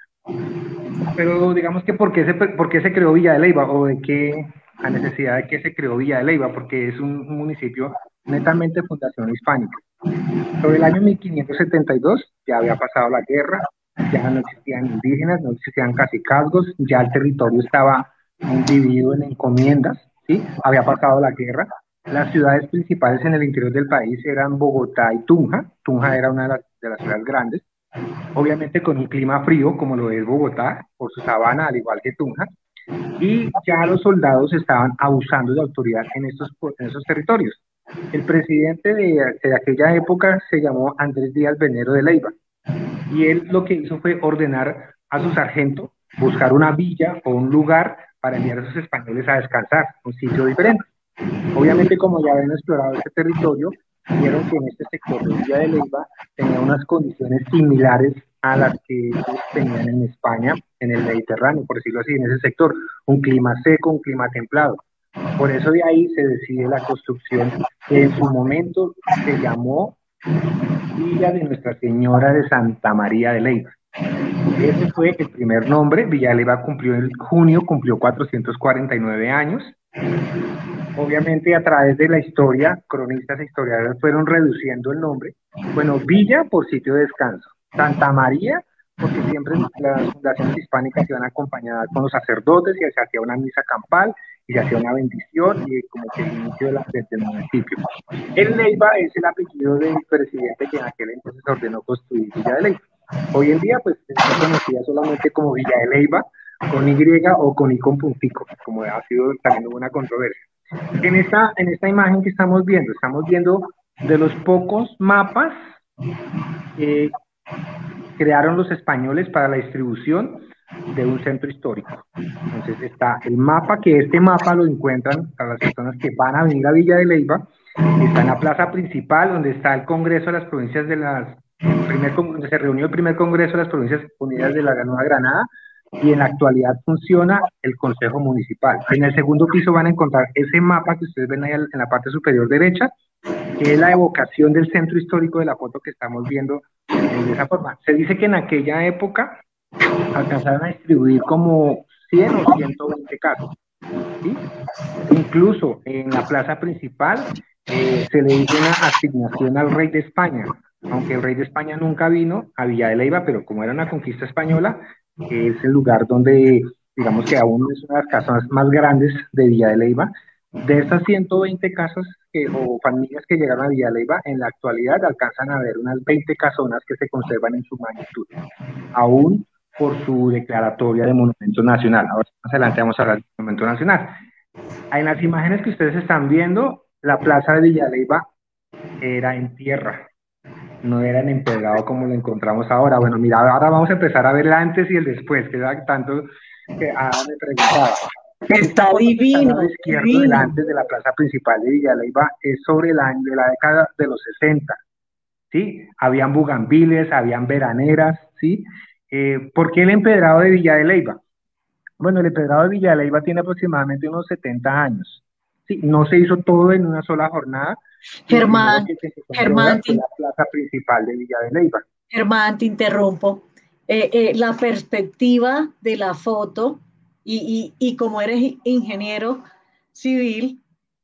[SPEAKER 2] Pero digamos que ¿por qué se creó Villa de Leyva? ¿O de qué, a necesidad de qué se creó Villa de Leyva? Porque es un municipio netamente de fundación hispánica. Sobre el año 1572 ya había pasado la guerra, ya no existían indígenas, no existían cacicazgos, ya el territorio estaba dividido en encomiendas, ¿sí? Había pasado la guerra. Las ciudades principales en el interior del país eran Bogotá y Tunja. Tunja era una de las ciudades grandes, obviamente con un clima frío, como lo es Bogotá, por su sabana, al igual que Tunja, y ya los soldados estaban abusando de autoridad en esos territorios. El presidente de aquella época se llamó Andrés Díaz Venero de Leyva, y él lo que hizo fue ordenar a su sargento buscar una villa o un lugar para enviar a sus españoles a descansar, un sitio diferente. Obviamente, como ya habían explorado este territorio, vieron que en este sector de Villa de Leyva tenía unas condiciones similares a las que ellos tenían en España, en el Mediterráneo, por decirlo así, en ese sector, un clima seco, un clima templado. Por eso de ahí se decide la construcción que en su momento se llamó Villa de Nuestra Señora de Santa María de Leyva. Ese fue el primer nombre. Villa de Leyva en junio cumplió 449 años. Obviamente a través de la historia, cronistas e historiadores fueron reduciendo el nombre. Bueno, Villa por sitio de descanso, Santa María porque siempre las fundaciones hispánicas iban acompañadas con los sacerdotes y se hacía una misa campal y se hacía una bendición y como que el inicio del municipio. El Leyva es el apellido del presidente que en aquel entonces ordenó construir Villa de Leyva. Hoy en día pues es conocida solamente como Villa de Leyva, con Y o con I con puntico, como ha sido también una controversia. En esta imagen que estamos viendo de los pocos mapas que crearon los españoles para la distribución de un centro histórico. Entonces está el mapa, que este mapa lo encuentran para las personas que van a venir a Villa de Leyva. Está en la plaza principal, donde está el Congreso de las Provincias donde se reunió el primer Congreso de las Provincias Unidas de la Nueva Granada, y en la actualidad funciona el Consejo Municipal. En el segundo piso van a encontrar ese mapa que ustedes ven ahí en la parte superior derecha, que es la evocación del centro histórico de la foto que estamos viendo de esa forma. Se dice que en aquella época alcanzaron a distribuir como 100 o 120 casas, ¿sí? Incluso en la plaza principal se le hizo una asignación al rey de España, aunque el rey de España nunca vino a Villa de Leyva, pero como era una conquista española, es el lugar donde, digamos que aún es una de las casas más grandes de Villa de Leyva. De esas 120 casas o familias que llegaron a Villa de Leyva, en la actualidad alcanzan a ver unas 20 casonas que se conservan en su magnitud, aún por su declaratoria de monumento nacional. Ahora más adelante vamos a hablar de monumento nacional. En las imágenes que ustedes están viendo, la plaza de Villa de Leyva era en tierra, no era en empedrado como lo encontramos ahora. Bueno, mira, ahora vamos a empezar a ver el antes y el después, que era tanto que me preguntaba.
[SPEAKER 1] Está divino,
[SPEAKER 2] Al izquierdo,
[SPEAKER 1] divino.
[SPEAKER 2] del antes de la plaza principal de Villa de Leyva, es sobre el año de la década de los 60, ¿sí? Habían bugambiles, habían veraneras, ¿sí? ¿Por qué el empedrado de Villa de Leyva? Bueno, el empedrado de Villa de Leyva tiene aproximadamente unos 70 años. Sí, no se hizo todo en una sola jornada.
[SPEAKER 1] Germán,
[SPEAKER 2] Germán, fue la plaza principal de Villa de Leyva.
[SPEAKER 1] Germán, te interrumpo. La perspectiva de la foto y como eres ingeniero civil,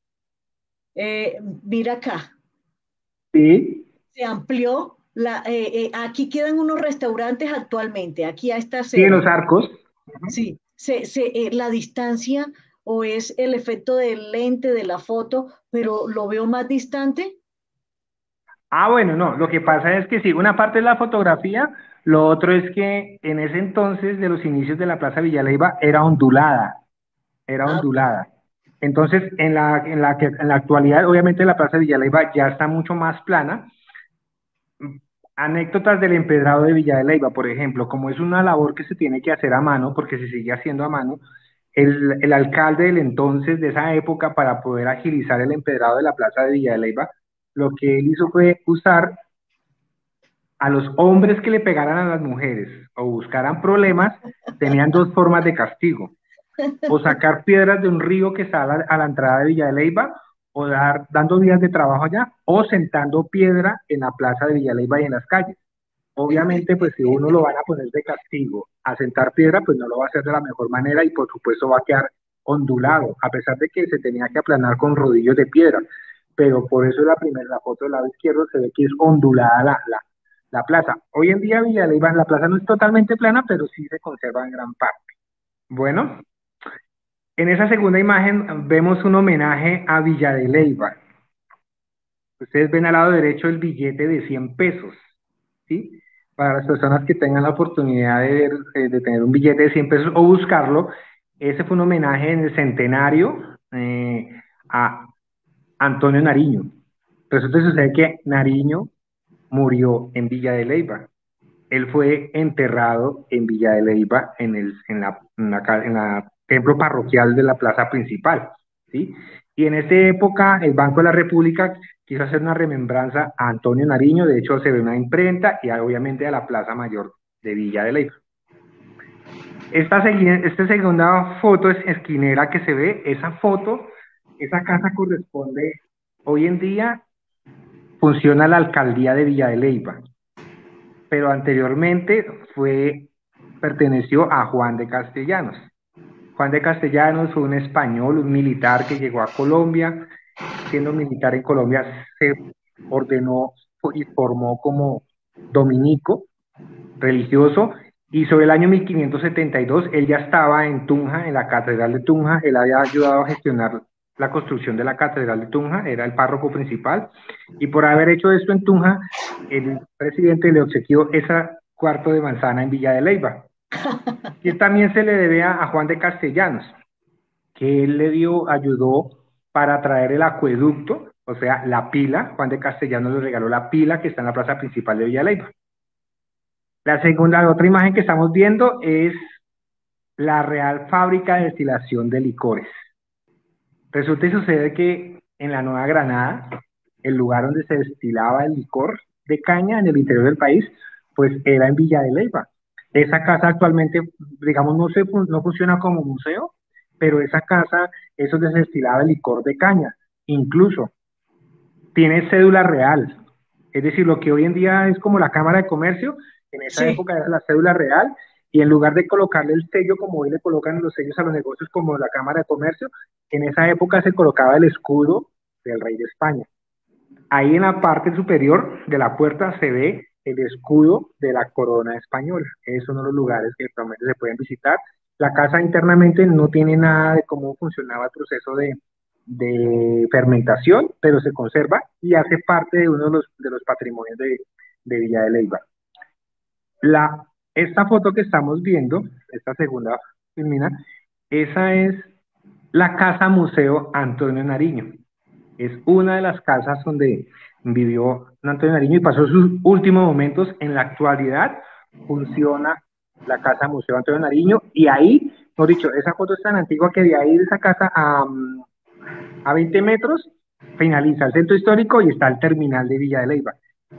[SPEAKER 1] mira acá.
[SPEAKER 2] Sí.
[SPEAKER 1] Se amplió. Aquí quedan unos restaurantes actualmente, aquí a esta
[SPEAKER 2] acera. Sí, en los arcos.
[SPEAKER 1] Sí, la distancia o es el efecto del lente de la foto, pero lo veo más distante.
[SPEAKER 2] Bueno, no, lo que pasa es que sí, una parte es la fotografía, lo otro es que en ese entonces de los inicios de la Plaza Villa Leyva era ondulada. Entonces, en la actualidad, obviamente la Plaza Villa Leyva ya está mucho más plana. Anécdotas del empedrado de Villa de Leyva, por ejemplo, como es una labor que se tiene que hacer a mano, porque se sigue haciendo a mano, el alcalde del entonces, de esa época, para poder agilizar el empedrado de la plaza de Villa de Leyva, lo que él hizo fue usar a los hombres que le pegaran a las mujeres o buscaran problemas. Tenían dos formas de castigo: o sacar piedras de un río que está a la entrada de Villa de Leyva, o dando días de trabajo allá, o sentando piedra en la plaza de Villa de Leyva y en las calles. Obviamente, pues si uno lo van a poner de castigo a sentar piedra, pues no lo va a hacer de la mejor manera y por supuesto va a quedar ondulado, a pesar de que se tenía que aplanar con rodillos de piedra. Pero por eso la foto del lado izquierdo se ve que es ondulada la plaza. Hoy en día Villa de Leyva, la plaza no es totalmente plana, pero sí se conserva en gran parte. Bueno, en esa segunda imagen vemos un homenaje a Villa de Leyva. Ustedes ven al lado derecho el billete de 100 pesos, ¿sí? Para las personas que tengan la oportunidad de tener un billete de 100 pesos o buscarlo, ese fue un homenaje en el centenario a Antonio Nariño. Resulta que sucede que Nariño murió en Villa de Leyva. Él fue enterrado en Villa de Leyva, en la templo parroquial de la plaza principal, ¿sí? Y en esta época el Banco de la República quiso hacer una remembranza a Antonio Nariño. De hecho se ve una imprenta y obviamente a la Plaza Mayor de Villa de Leyva. Esta segunda foto es esquinera que se ve. Esa casa corresponde, hoy en día funciona la alcaldía de Villa de Leyva, pero anteriormente perteneció a Juan de Castellanos. Juan de Castellanos fue un español, un militar que llegó a Colombia. Siendo militar en Colombia, se ordenó y formó como dominico religioso, y sobre el año 1572 él ya estaba en Tunja, en la Catedral de Tunja. Él había ayudado a gestionar la construcción de la Catedral de Tunja, era el párroco principal, y por haber hecho esto en Tunja, el presidente le obsequió ese cuarto de manzana en Villa de Leyva. Y también se le debe a Juan de Castellanos, que él ayudó para traer el acueducto, o sea, la pila. Juan de Castellanos le regaló la pila que está en la plaza principal de Villa Leyva. La otra imagen que estamos viendo es la Real Fábrica de Destilación de Licores. Resulta y sucede que en la Nueva Granada, el lugar donde se destilaba el licor de caña en el interior del país, pues era en Villa de Leyva. Esa casa actualmente, digamos, no funciona como museo, pero esa casa es donde se destilaba el licor de caña. Incluso tiene cédula real. Es decir, lo que hoy en día es como la Cámara de Comercio, en esa
[SPEAKER 1] Sí.
[SPEAKER 2] época era la cédula real, y en lugar de colocarle el sello como hoy le colocan los sellos a los negocios como la Cámara de Comercio, en esa época se colocaba el escudo del rey de España. Ahí en la parte superior de la puerta se ve el escudo de la corona española. Es uno de los lugares que actualmente se pueden visitar. La casa internamente no tiene nada de cómo funcionaba el proceso de fermentación, pero se conserva y hace parte de uno de los patrimonios de Villa de Leyva. Esta foto que estamos viendo, esta segunda filmina, esa es la Casa Museo Antonio Nariño. Es una de las casas donde vivió Antonio Nariño y pasó sus últimos momentos. En la actualidad funciona la Casa Museo Antonio Nariño y ahí, por dicho, esa foto es tan antigua que de ahí de esa casa a 20 metros finaliza el centro histórico y está el terminal de Villa de Leyva.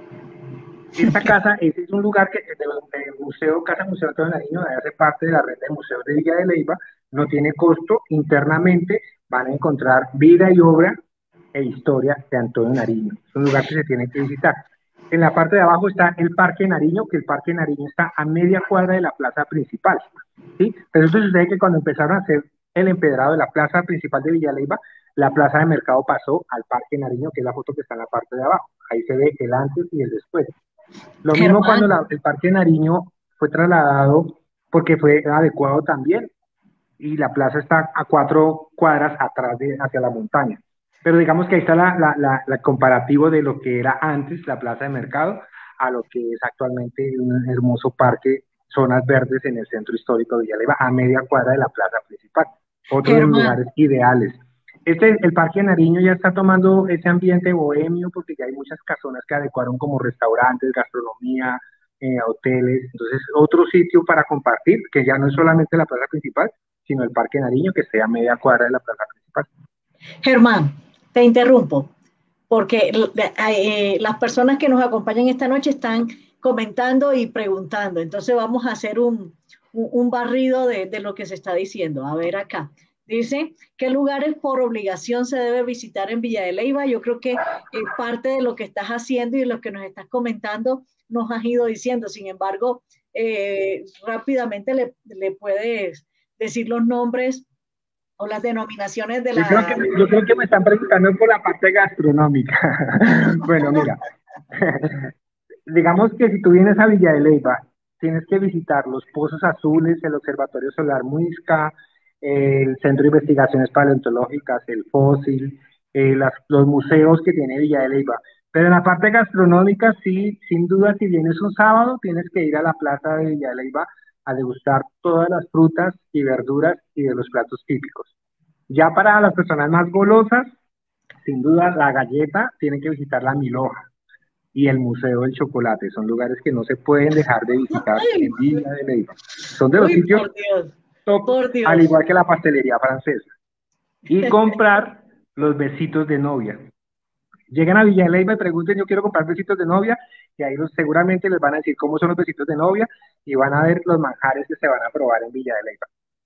[SPEAKER 2] Esta casa es un lugar que el museo, Casa Museo Antonio Nariño, hace parte de la red de museos de Villa de Leyva, no tiene costo, internamente van a encontrar vida y obra e historia de Antonio Nariño. Es un lugar que se tiene que visitar. En la parte de abajo está el Parque Nariño, que el Parque Nariño está a media cuadra de la plaza principal, ¿sí? Pero eso sucede que cuando empezaron a hacer el empedrado de la plaza principal de Villa de Leyva, la plaza de mercado pasó al Parque Nariño, que es la foto que está en la parte de abajo. Ahí se ve el antes y el después. Lo mismo cuando
[SPEAKER 1] Germán,
[SPEAKER 2] el Parque Nariño fue trasladado porque fue adecuado también y la plaza está a 4 cuadras atrás hacia la montaña. Pero digamos que ahí está la comparativo de lo que era antes la plaza de mercado a lo que es actualmente un hermoso parque, zonas verdes en el centro histórico de Villaleva, a media cuadra de la plaza principal. Otro de los
[SPEAKER 1] Germán,
[SPEAKER 2] lugares ideales. El Parque Nariño ya está tomando ese ambiente bohemio porque ya hay muchas casonas que adecuaron como restaurantes, gastronomía, hoteles. Entonces, otro sitio para compartir, que ya no es solamente la plaza principal, sino el Parque Nariño, que esté a media cuadra de la plaza principal.
[SPEAKER 1] Germán, te interrumpo, porque las personas que nos acompañan esta noche están comentando y preguntando. Entonces vamos a hacer un barrido de lo que se está diciendo. A ver acá. Dice, ¿qué lugares por obligación se debe visitar en Villa de Leyva? Yo creo que parte de lo que estás haciendo y lo que nos estás comentando nos has ido diciendo. Sin embargo, rápidamente le puedes decir los nombres o las denominaciones de la...
[SPEAKER 2] Yo creo que me están preguntando por la parte gastronómica. Bueno, mira, digamos que si tú vienes a Villa de Leyva, tienes que visitar los Pozos Azules, el Observatorio Solar Muisca, el Centro de Investigaciones Paleontológicas, el Fósil, los museos que tiene Villa de Leyva. Pero en la parte gastronómica, sí, sin duda, si vienes un sábado, tienes que ir a la plaza de Villa de Leyva a degustar todas las frutas y verduras y de los platos típicos. Ya para las personas más golosas, sin duda, la galleta, tienen que visitar la Milhoja y el Museo del Chocolate. Son lugares que no se pueden dejar de visitar
[SPEAKER 1] Ay,
[SPEAKER 2] en Villa de Leyva. Son de los
[SPEAKER 1] uy,
[SPEAKER 2] sitios
[SPEAKER 1] por Dios,
[SPEAKER 2] top,
[SPEAKER 1] por
[SPEAKER 2] al
[SPEAKER 1] Dios.
[SPEAKER 2] igual que la pastelería francesa. Y comprar los besitos de novia. Llegan a Villa de Leyva y pregunten, yo quiero comprar besitos de novia, y ahí seguramente les van a decir cómo son los besitos de novia, y van a ver los manjares que se van a probar en Villa de Leyva.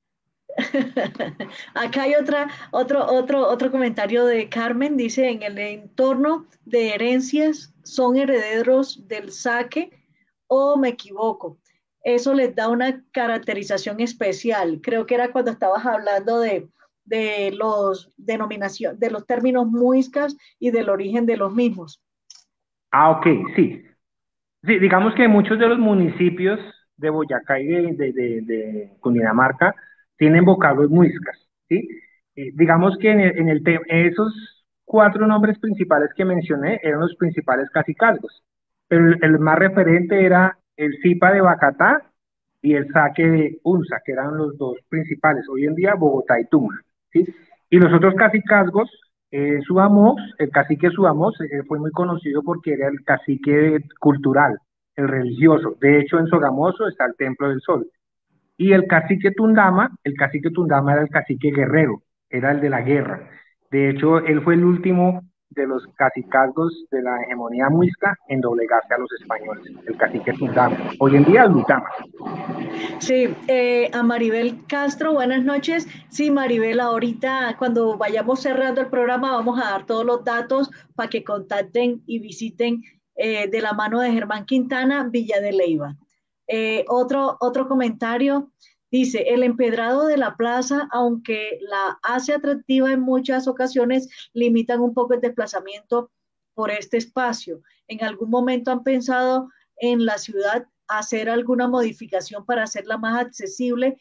[SPEAKER 1] Acá hay otro comentario de Carmen, dice, en el entorno de herencias son herederos del saque o me equivoco. Eso les da una caracterización especial. Creo que era cuando estabas hablando de los denominación, de los términos muiscas y del origen de los mismos.
[SPEAKER 2] Ah, ok, sí. Sí, digamos que muchos de los municipios de Boyacá y de Cundinamarca tienen vocablos muiscas, ¿sí? Digamos que esos 4 nombres principales que mencioné eran los principales cacicazgos, pero el más referente era el Zipa de Bacatá y el Saque de Unza, que eran los dos principales, hoy en día Bogotá y Tuma, ¿sí? Y los otros cacicazgos, Subamos, el cacique Subamos fue muy conocido porque era el cacique cultural, el religioso. De hecho, en Sogamoso está el Templo del Sol. Y el cacique Tundama era el cacique guerrero, era el de la guerra. De hecho, él fue el último de los cacicazgos de la hegemonía muisca en doblegarse a los españoles, el cacique Tundama. Hoy en día es Lutama.
[SPEAKER 1] Sí, a Maribel Castro, buenas noches. Sí, Maribel, ahorita cuando vayamos cerrando el programa vamos a dar todos los datos para que contacten y visiten de la mano de Germán Quintana, Villa de Leyva. Otro comentario, dice, el empedrado de la plaza, aunque la hace atractiva en muchas ocasiones, limitan un poco el desplazamiento por este espacio. ¿En algún momento han pensado en la ciudad hacer alguna modificación para hacerla más accesible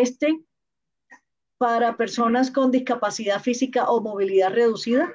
[SPEAKER 1] para personas con discapacidad física o movilidad reducida?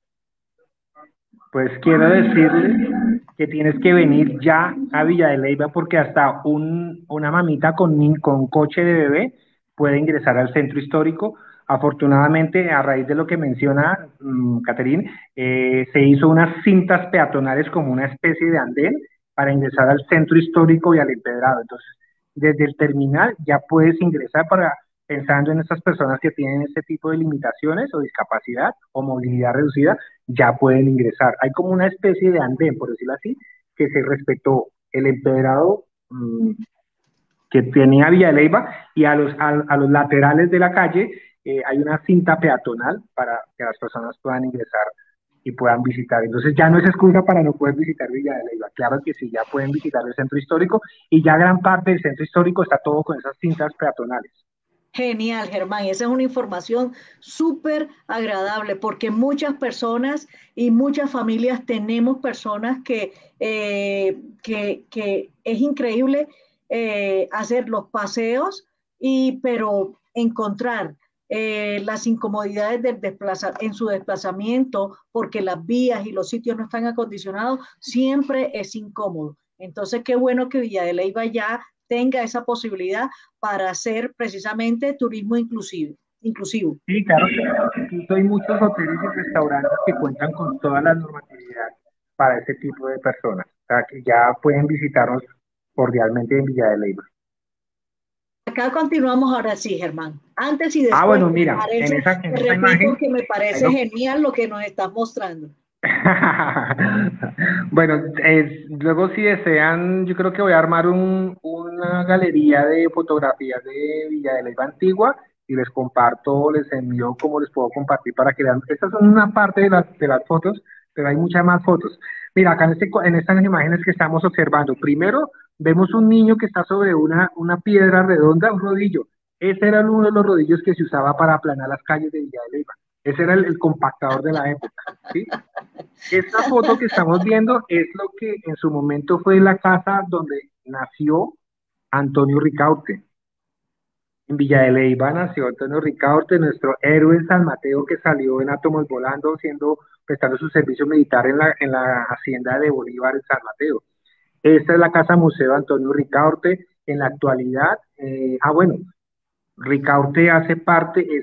[SPEAKER 2] Pues quiero decirles que tienes que venir ya a Villa de Leyva porque hasta una mamita con coche de bebé puede ingresar al centro histórico. Afortunadamente, a raíz de lo que menciona Caterín, se hizo unas cintas peatonales como una especie de andén para ingresar al centro histórico y al empedrado. Entonces, desde el terminal ya puedes ingresar para pensando en estas personas que tienen este tipo de limitaciones o discapacidad o movilidad reducida, ya pueden ingresar. Hay como una especie de andén, por decirlo así, que se respetó el empedrado que tenía Villa de Leyva y a los laterales de la calle hay una cinta peatonal para que las personas puedan ingresar y puedan visitar. Entonces ya no es excusa para no poder visitar Villa de Leyva. Claro que sí, ya pueden visitar el centro histórico y ya gran parte del centro histórico está todo con esas cintas peatonales.
[SPEAKER 1] Genial, Germán. Esa es una información súper agradable porque muchas personas y muchas familias tenemos personas que es increíble hacer los paseos, pero encontrar las incomodidades en su desplazamiento porque las vías y los sitios no están acondicionados, siempre es incómodo. Entonces, qué bueno que Villa de Leyva ya tenga esa posibilidad para hacer precisamente turismo inclusivo.
[SPEAKER 2] Sí, claro que sí. Incluso hay muchos hoteles y restaurantes que cuentan con toda la normatividad para ese tipo de personas. O sea, que ya pueden visitarnos cordialmente en Villa de Leyva.
[SPEAKER 1] Acá continuamos ahora sí, Germán. Antes y
[SPEAKER 2] Ah,
[SPEAKER 1] después,
[SPEAKER 2] bueno, mira,
[SPEAKER 1] para eso
[SPEAKER 2] en
[SPEAKER 1] te
[SPEAKER 2] esa
[SPEAKER 1] repito
[SPEAKER 2] imagen,
[SPEAKER 1] que me
[SPEAKER 2] ahí
[SPEAKER 1] parece
[SPEAKER 2] lo-
[SPEAKER 1] genial lo que nos estás mostrando.
[SPEAKER 2] bueno, luego si desean, yo creo que voy a armar una galería de fotografías de Villa de Leyva Antigua y les comparto, les envío cómo les puedo compartir para que vean. Estas son una parte de las fotos, pero hay muchas más fotos. Mira, acá en estas imágenes que estamos observando, primero vemos un niño que está sobre una piedra redonda, un rodillo. Ese era uno de los rodillos que se usaba para aplanar las calles de Villa de Leyva. Ese era el compactador de la época, ¿sí? Esta foto que estamos viendo es lo que en su momento fue la casa donde nació Antonio Ricaurte. En Villa de Leyva nació Antonio Ricaurte, nuestro héroe en San Mateo que salió en átomos volando, prestando su servicio militar en la hacienda de Bolívar en San Mateo. Esta es la casa museo Antonio Ricaurte. En la actualidad, bueno, Ricaurte hace parte, es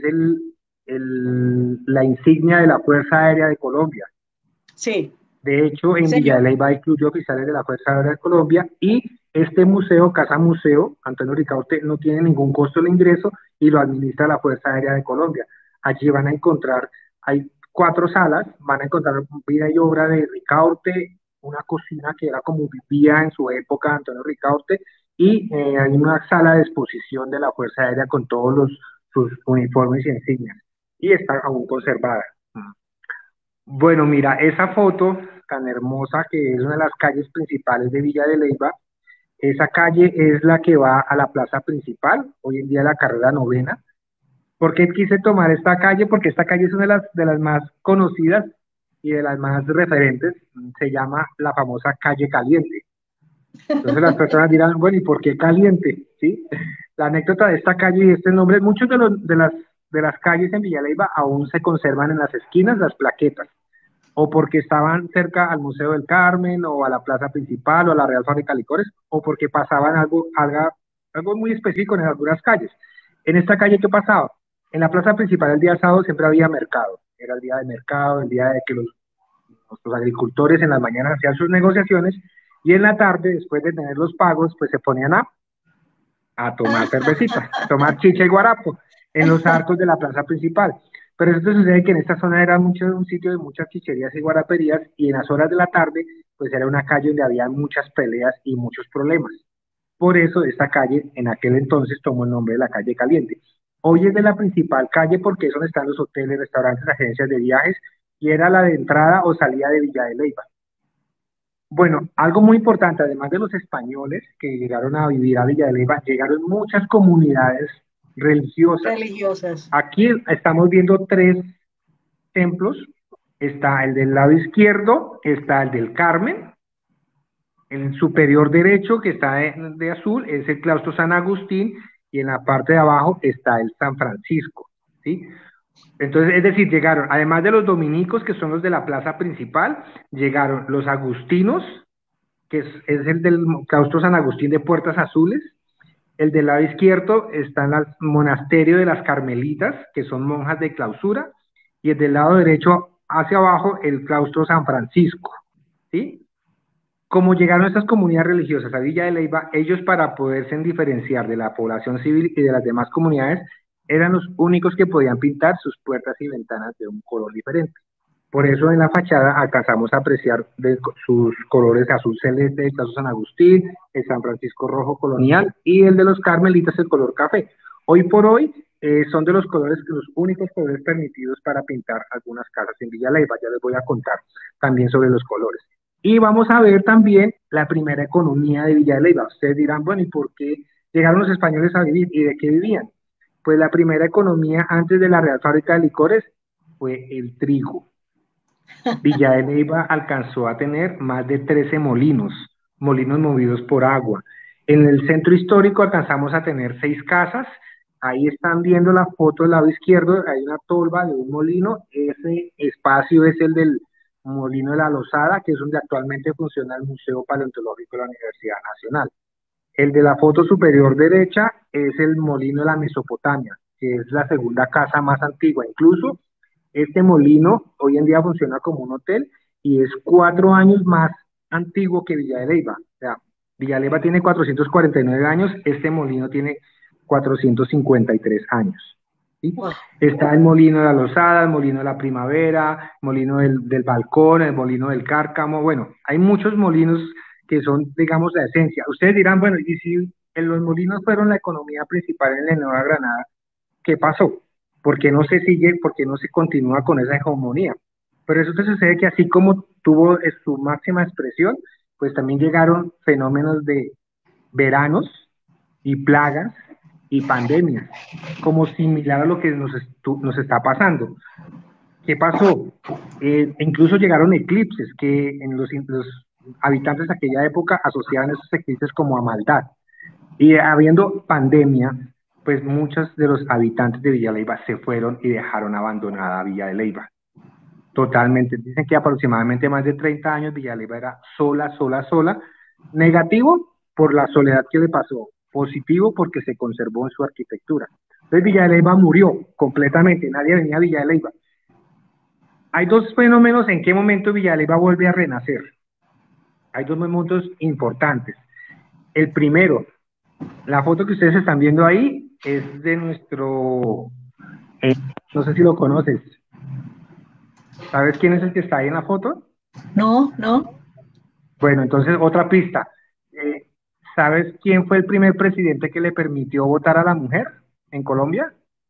[SPEAKER 2] la insignia de la Fuerza Aérea de Colombia.
[SPEAKER 1] Sí,
[SPEAKER 2] De hecho, en Villa
[SPEAKER 1] señor.
[SPEAKER 2] de Leyva hay club de oficiales de la Fuerza Aérea de Colombia y este museo, Casa Museo, Antonio Ricaurte, no tiene ningún costo de ingreso y lo administra la Fuerza Aérea de Colombia. Allí van a encontrar, hay 4 salas, van a encontrar vida y obra de Ricaurte, una cocina que era como vivía en su época Antonio Ricaurte y hay una sala de exposición de la Fuerza Aérea con todos sus uniformes y insignias y está aún conservada. Bueno, mira, esa foto tan hermosa que es una de las calles principales de Villa de Leyva, esa calle es la que va a la plaza principal, hoy en día la carrera novena. ¿Por qué quise tomar esta calle? Porque esta calle es una de las más conocidas y de las más referentes, se llama la famosa calle Caliente. Entonces las personas dirán, bueno, ¿y por qué Caliente? ¿Sí? La anécdota de esta calle y este nombre, muchos de las calles en Villa de Leyva aún se conservan en las esquinas las plaquetas o porque estaban cerca al Museo del Carmen, o a la plaza principal, o a la Real Fábrica de Licores, o porque pasaban algo muy específico en algunas calles. En esta calle, ¿qué pasaba? En la plaza principal el día sábado siempre había mercado. Era el día de mercado, el día de que nuestros agricultores en las mañanas hacían sus negociaciones y en la tarde, después de tener los pagos, pues se ponían a a tomar cervecita, tomar chicha y guarapo en los arcos de la plaza principal. Pero esto sucede que en esta zona era un sitio de muchas chicherías y guaraperías y en las horas de la tarde pues era una calle donde había muchas peleas y muchos problemas. Por eso esta calle en aquel entonces tomó el nombre de la calle Caliente. Hoy es de la principal calle porque es donde están los hoteles, restaurantes, agencias de viajes y era la de entrada o salida de Villa de Leyva. Bueno, algo muy importante, además de los españoles que llegaron a vivir a Villa de Leyva, llegaron muchas comunidades religiosas.
[SPEAKER 1] Religiosas.
[SPEAKER 2] Aquí estamos viendo tres templos. Está el del lado izquierdo, está el del Carmen, el superior derecho que está de azul es el claustro San Agustín y en la parte de abajo está el San Francisco, ¿sí? Entonces, es decir, llegaron, además de los dominicos, que son los de la plaza principal, llegaron los agustinos, que es el del claustro San Agustín de Puertas Azules. El del lado izquierdo está en el monasterio de las Carmelitas, que son monjas de clausura, y el del lado derecho hacia abajo, el claustro San Francisco, ¿sí? Como llegaron estas comunidades religiosas a Villa de Leyva, ellos para poderse diferenciar de la población civil y de las demás comunidades, eran los únicos que podían pintar sus puertas y ventanas de un color diferente. Por eso en la fachada alcanzamos a apreciar sus colores azul celeste, el caso San Agustín, el San Francisco rojo colonial y el de los Carmelitas el color café. Hoy por hoy son de los colores, los únicos colores permitidos para pintar algunas casas en Villa Leyva. Ya les voy a contar también sobre los colores. Y vamos a ver también la primera economía de Villa de Leyva. Ustedes dirán, bueno, ¿y por qué llegaron los españoles a vivir y de qué vivían? Pues la primera economía antes de la Real Fábrica de Licores fue el trigo. Villa de Leyva alcanzó a tener más de 13 molinos, molinos movidos por agua. En el centro histórico alcanzamos a tener 6 casas. Ahí están viendo la foto del lado izquierdo, hay una tolva de un molino. Ese espacio es el del Molino de la Lozada, que es donde actualmente funciona el Museo Paleontológico de la Universidad Nacional. El de la foto superior derecha es el Molino de la Mesopotamia, que es la segunda casa más antigua. Incluso este molino hoy en día funciona como un hotel y es 4 años más antiguo que Villa de Leyva. O sea, Villa de Leyva tiene 449 años, este molino tiene 453 años. ¿Sí? Wow. Está el molino de la Lozada, el molino de la Primavera, molino del Balcón, el molino del Cárcamo. Bueno, hay muchos molinos que son, digamos, la esencia. Ustedes dirán, bueno, y si los molinos fueron la economía principal en la Nueva Granada, ¿qué pasó? ¿Por qué no se sigue, por qué no se continúa con esa hegemonía? Pero eso te sucede que así como tuvo su máxima expresión, pues también llegaron fenómenos de veranos y plagas y pandemias, como similar a lo que nos está pasando. ¿Qué pasó? Incluso llegaron eclipses que en los habitantes de aquella época asociaban esos eclipses como a maldad. Y habiendo pandemia, pues muchos de los habitantes de Villa Leyva se fueron y dejaron abandonada Villa de Leyva. Totalmente. Dicen que aproximadamente más de 30 años Villa Leyva era sola, sola, sola. Negativo por la soledad que le pasó. Positivo porque se conservó en su arquitectura. Entonces Villa de Leyva murió completamente. Nadie venía a Villa de Leyva. Hay dos fenómenos en qué momento Villa de Leyva vuelve a renacer. Hay dos momentos importantes. El primero, la foto que ustedes están viendo ahí es de nuestro, no sé si lo conoces. ¿Sabes quién es el que está ahí en la foto?
[SPEAKER 1] No, no.
[SPEAKER 2] Bueno, entonces otra pista. ¿Sabes quién fue el primer presidente que le permitió votar a la mujer en Colombia?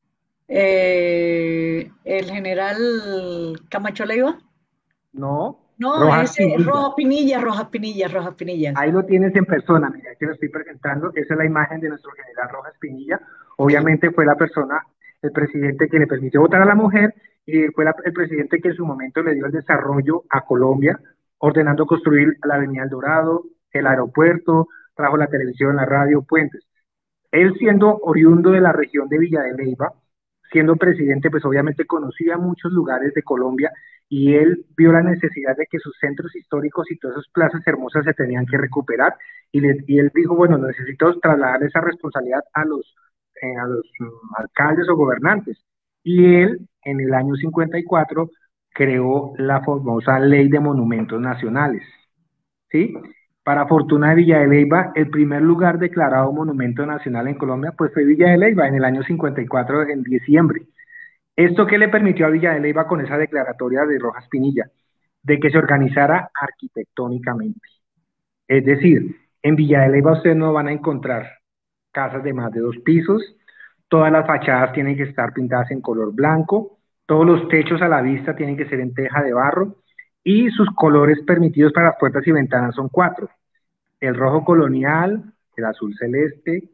[SPEAKER 1] El general Camacho Leiva.
[SPEAKER 2] No.
[SPEAKER 1] No, Rojas ese es Rojas Pinilla, Rojas Pinilla, Rojas Pinilla.
[SPEAKER 2] Ahí lo tienes en persona, mira, que lo estoy presentando. Esa es la imagen de nuestro general Rojas Pinilla. Obviamente fue la persona, el presidente que le permitió votar a la mujer y fue el presidente que en su momento le dio el desarrollo a Colombia, ordenando construir la Avenida El Dorado, el aeropuerto, trajo la televisión, la radio, puentes. Él siendo oriundo de la región de Villa de Leyva, siendo presidente, pues obviamente conocía muchos lugares de Colombia y él vio la necesidad de que sus centros históricos y todas esas plazas hermosas se tenían que recuperar y él dijo, bueno, necesito trasladar esa responsabilidad a los alcaldes o gobernantes. Y él, en el año 54, creó la famosa Ley de Monumentos Nacionales, ¿sí? Para fortuna de Villa de Leyva, el primer lugar declarado monumento nacional en Colombia, pues fue Villa de Leyva en el año 54, en diciembre. ¿Esto qué le permitió a Villa de Leyva con esa declaratoria de Rojas Pinilla? De que se organizara arquitectónicamente. Es decir, en Villa de Leyva ustedes no van a encontrar casas de más de 2 pisos, todas las fachadas tienen que estar pintadas en color blanco, todos los techos a la vista tienen que ser en teja de barro y sus colores permitidos para las puertas y ventanas son 4: el rojo colonial, el azul celeste,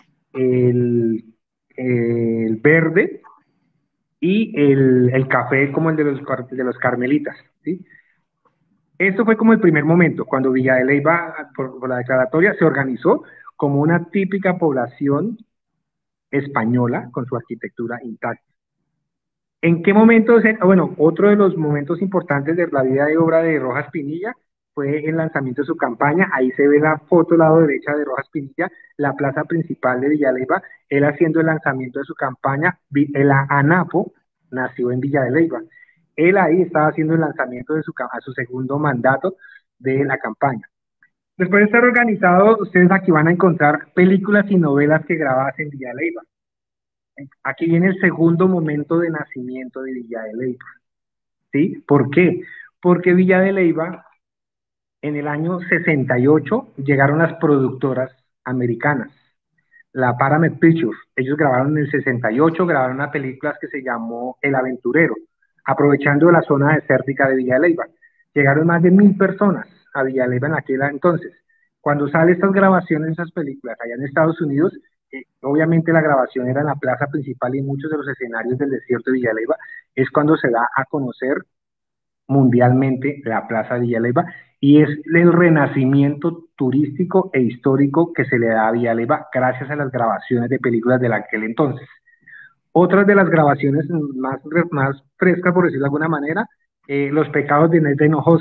[SPEAKER 2] el, el verde y el café como el de los carmelitas, ¿sí? Esto fue como el primer momento, cuando Villa de Leyva, por la declaratoria, se organizó como una típica población española con su arquitectura intacta. ¿En qué momento? Bueno, otro de los momentos importantes de la vida y obra de Rojas Pinilla fue el lanzamiento de su campaña. Ahí se ve la foto al lado derecha de Rojas Pinilla, la plaza principal de Villa de Leyva, él haciendo el lanzamiento de su campaña. El ANAPO nació en Villa de Leyva. Él ahí estaba haciendo el lanzamiento de su segundo mandato de la campaña. Después de estar organizado, ustedes aquí van a encontrar películas y novelas que grabadas en Villa de Leyva. Aquí viene el segundo momento de nacimiento de Villa de Leyva, ¿sí? ¿Por qué? Porque Villa de Leyva, en el año 68, llegaron las productoras americanas, la Paramount Pictures. Ellos grabaron en el 68, grabaron una película que se llamó El Aventurero, aprovechando la zona desértica de Villa de Leyva. Llegaron más de 1000 personas a Villa de Leyva en aquel entonces. Cuando salen estas grabaciones, esas películas allá en Estados Unidos, obviamente la grabación era en la plaza principal y en muchos de los escenarios del desierto de Villa de Leyva, es cuando se da a conocer mundialmente la plaza de Villa de Leyva, y es el renacimiento turístico e histórico que se le da a Villa de Leyva gracias a las grabaciones de películas de aquel entonces. Otras de las grabaciones más frescas, por decirlo de alguna manera, Los pecados de Inés de Hinojosa.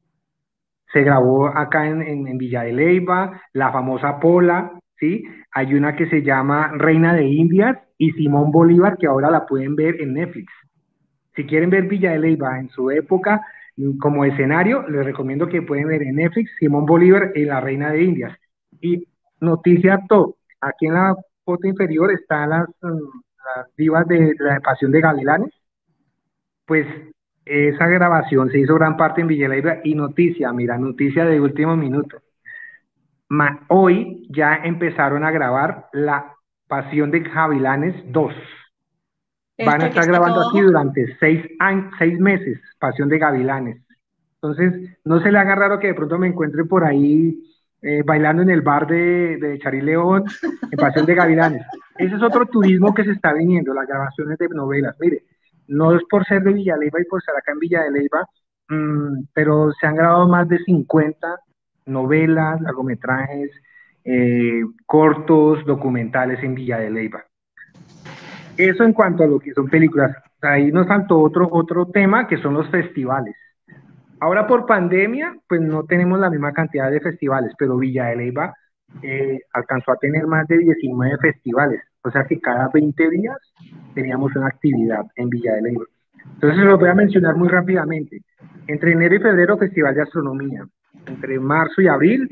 [SPEAKER 2] Se grabó acá en Villa de Leyva, la famosa Pola, ¿sí? Hay una que se llama Reina de Indias y Simón Bolívar, que ahora la pueden ver en Netflix. Si quieren ver Villa de Leyva en su época como escenario, les recomiendo que pueden ver en Netflix Simón Bolívar y la Reina de Indias. Y noticia top, aquí en la foto inferior están las divas de la Pasión de Gavilanes. Pues esa grabación se hizo gran parte en Villa de Leyva. Y noticia, mira, noticia de último minuto. Hoy ya empezaron a grabar la Pasión de Gavilanes 2. Van a estar grabando aquí durante 6 meses, Pasión de Gavilanes. Entonces, no se le haga raro que de pronto me encuentre por ahí bailando en el bar de Charí León, en Pasión de Gavilanes. Ese es otro turismo que se está viniendo, las grabaciones de novelas. Mire, no es por ser de Villa de Leyva y por estar acá en Villa de Leyva, pero se han grabado más de 50 novelas, largometrajes, cortos, documentales en Villa de Leyva. Eso en cuanto a lo que son películas. Ahí nos faltó otro tema, que son los festivales. Ahora por pandemia, pues no tenemos la misma cantidad de festivales, pero Villa de Leyva alcanzó a tener más de 19 festivales. O sea que cada 20 días teníamos una actividad en Villa de Leyva. Entonces los voy a mencionar muy rápidamente. Entre enero y febrero, Festival de Astronomía. Entre marzo y abril,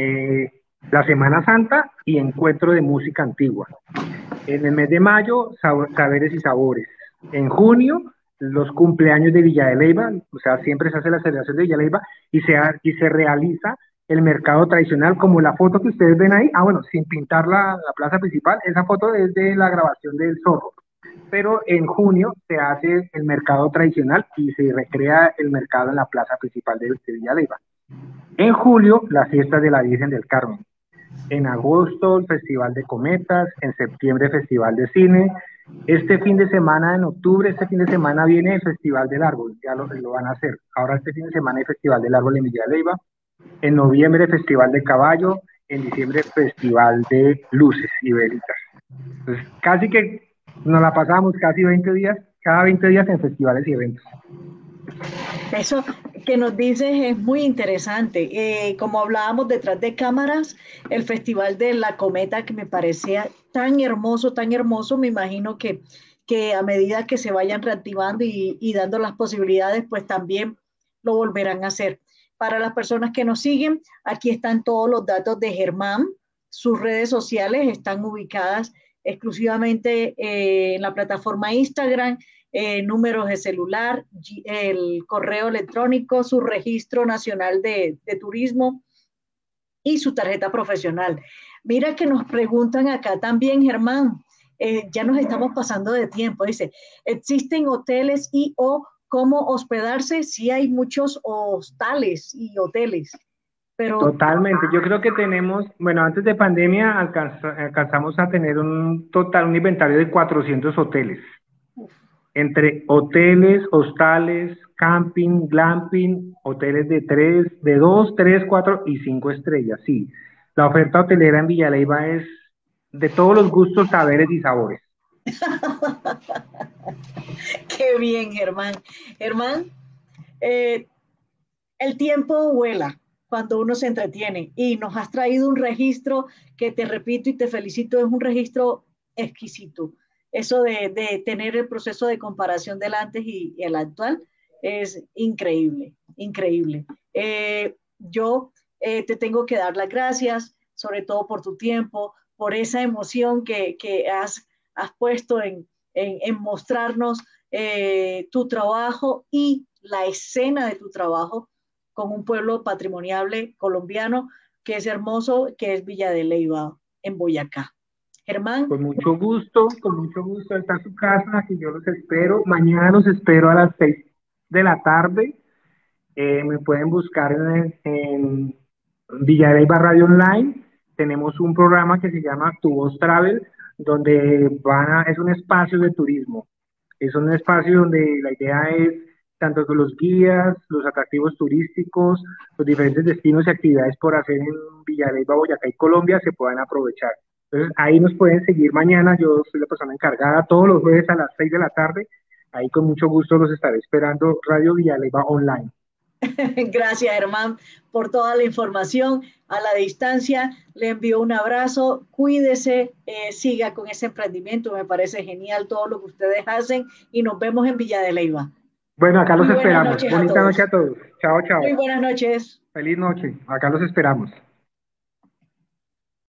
[SPEAKER 2] la Semana Santa y Encuentro de Música Antigua. En el mes de mayo, Saberes y Sabores. En junio, los cumpleaños de Villa de Leyva, o sea, siempre se hace la celebración de Villa de Leyva y se realiza el mercado tradicional, como la foto que ustedes ven ahí. Bueno, sin pintar la plaza principal, esa foto es de la grabación del Zorro. Pero en junio se hace el mercado tradicional y se recrea el mercado en la plaza principal de Villa de Leyva. En julio, las fiestas de la Virgen del Carmen. En agosto, el Festival de Cometas. En septiembre, Festival de Cine. Este fin de semana, en octubre, este fin de semana viene el Festival del Árbol, ya lo van a hacer. Ahora este fin de semana hay Festival del Árbol en Villa de Leyva. En noviembre, Festival de Caballo. En diciembre, Festival de Luces y Velitas. Entonces, casi que nos la pasamos casi 20 días, cada 20 días en festivales y eventos.
[SPEAKER 1] Eso que nos dices es muy interesante. Como hablábamos detrás de cámaras, el Festival de la Cometa, que me parecía tan hermoso, me imagino que a medida que se vayan reactivando y dando las posibilidades, pues también lo volverán a hacer. para las personas que nos siguen, aquí están todos los datos de Germán. Sus redes sociales están ubicadas exclusivamente en la plataforma Instagram, números de celular, el correo electrónico, su registro nacional de turismo y su tarjeta profesional. Mira que nos preguntan acá también, Germán, ya nos estamos pasando de tiempo, dice, ¿existen hoteles y o cómo hospedarse? Sí hay muchos hostales y hoteles, pero...
[SPEAKER 2] Totalmente, yo creo que tenemos, bueno, antes de pandemia alcanzamos a tener un total, un inventario de 400 hoteles, entre hoteles, hostales, camping, glamping, hoteles de 3, de 2, 3, 4 y 5 estrellas, sí. La oferta hotelera en Villaleiva es de todos los gustos, saberes y sabores.
[SPEAKER 1] Qué bien, Germán. Germán, eh, el tiempo vuela cuando uno se entretiene y nos has traído un registro que te repito y te felicito, es un registro exquisito. Eso de tener el proceso de comparación del antes y el actual es increíble, increíble. Yo te tengo que dar las gracias, sobre todo por tu tiempo, por esa emoción que has puesto en mostrarnos tu trabajo y la escena de tu trabajo con un pueblo patrimoniable colombiano que es hermoso, que es Villa de Leyva, en Boyacá. Germán.
[SPEAKER 2] Con mucho gusto, está en su casa, aquí yo los espero. Mañana los espero a las 6 de la tarde. Me pueden buscar en Villarreiva Radio Online. Tenemos un programa que se llama Tu Voz Travel, donde es un espacio de turismo. Es un espacio donde la idea es tanto que los guías, los atractivos turísticos, los diferentes destinos y actividades por hacer en Villarreiva, Boyacá y Colombia se puedan aprovechar. Entonces ahí nos pueden seguir mañana, yo soy la persona encargada todos los jueves a las 6 de la tarde, ahí con mucho gusto los estaré esperando, Radio Villalba Online.
[SPEAKER 1] Gracias, Germán, por toda la información a la distancia. Le envío un abrazo, cuídese, siga con ese emprendimiento, me parece genial todo lo que ustedes hacen y nos vemos en Villa de Leyva.
[SPEAKER 2] Bueno, acá los
[SPEAKER 1] Muy buenas
[SPEAKER 2] esperamos.
[SPEAKER 1] noches a
[SPEAKER 2] Bonita
[SPEAKER 1] todos.
[SPEAKER 2] noche a todos. Chao, chao.
[SPEAKER 1] Muy buenas noches.
[SPEAKER 2] Feliz noche. Acá los esperamos.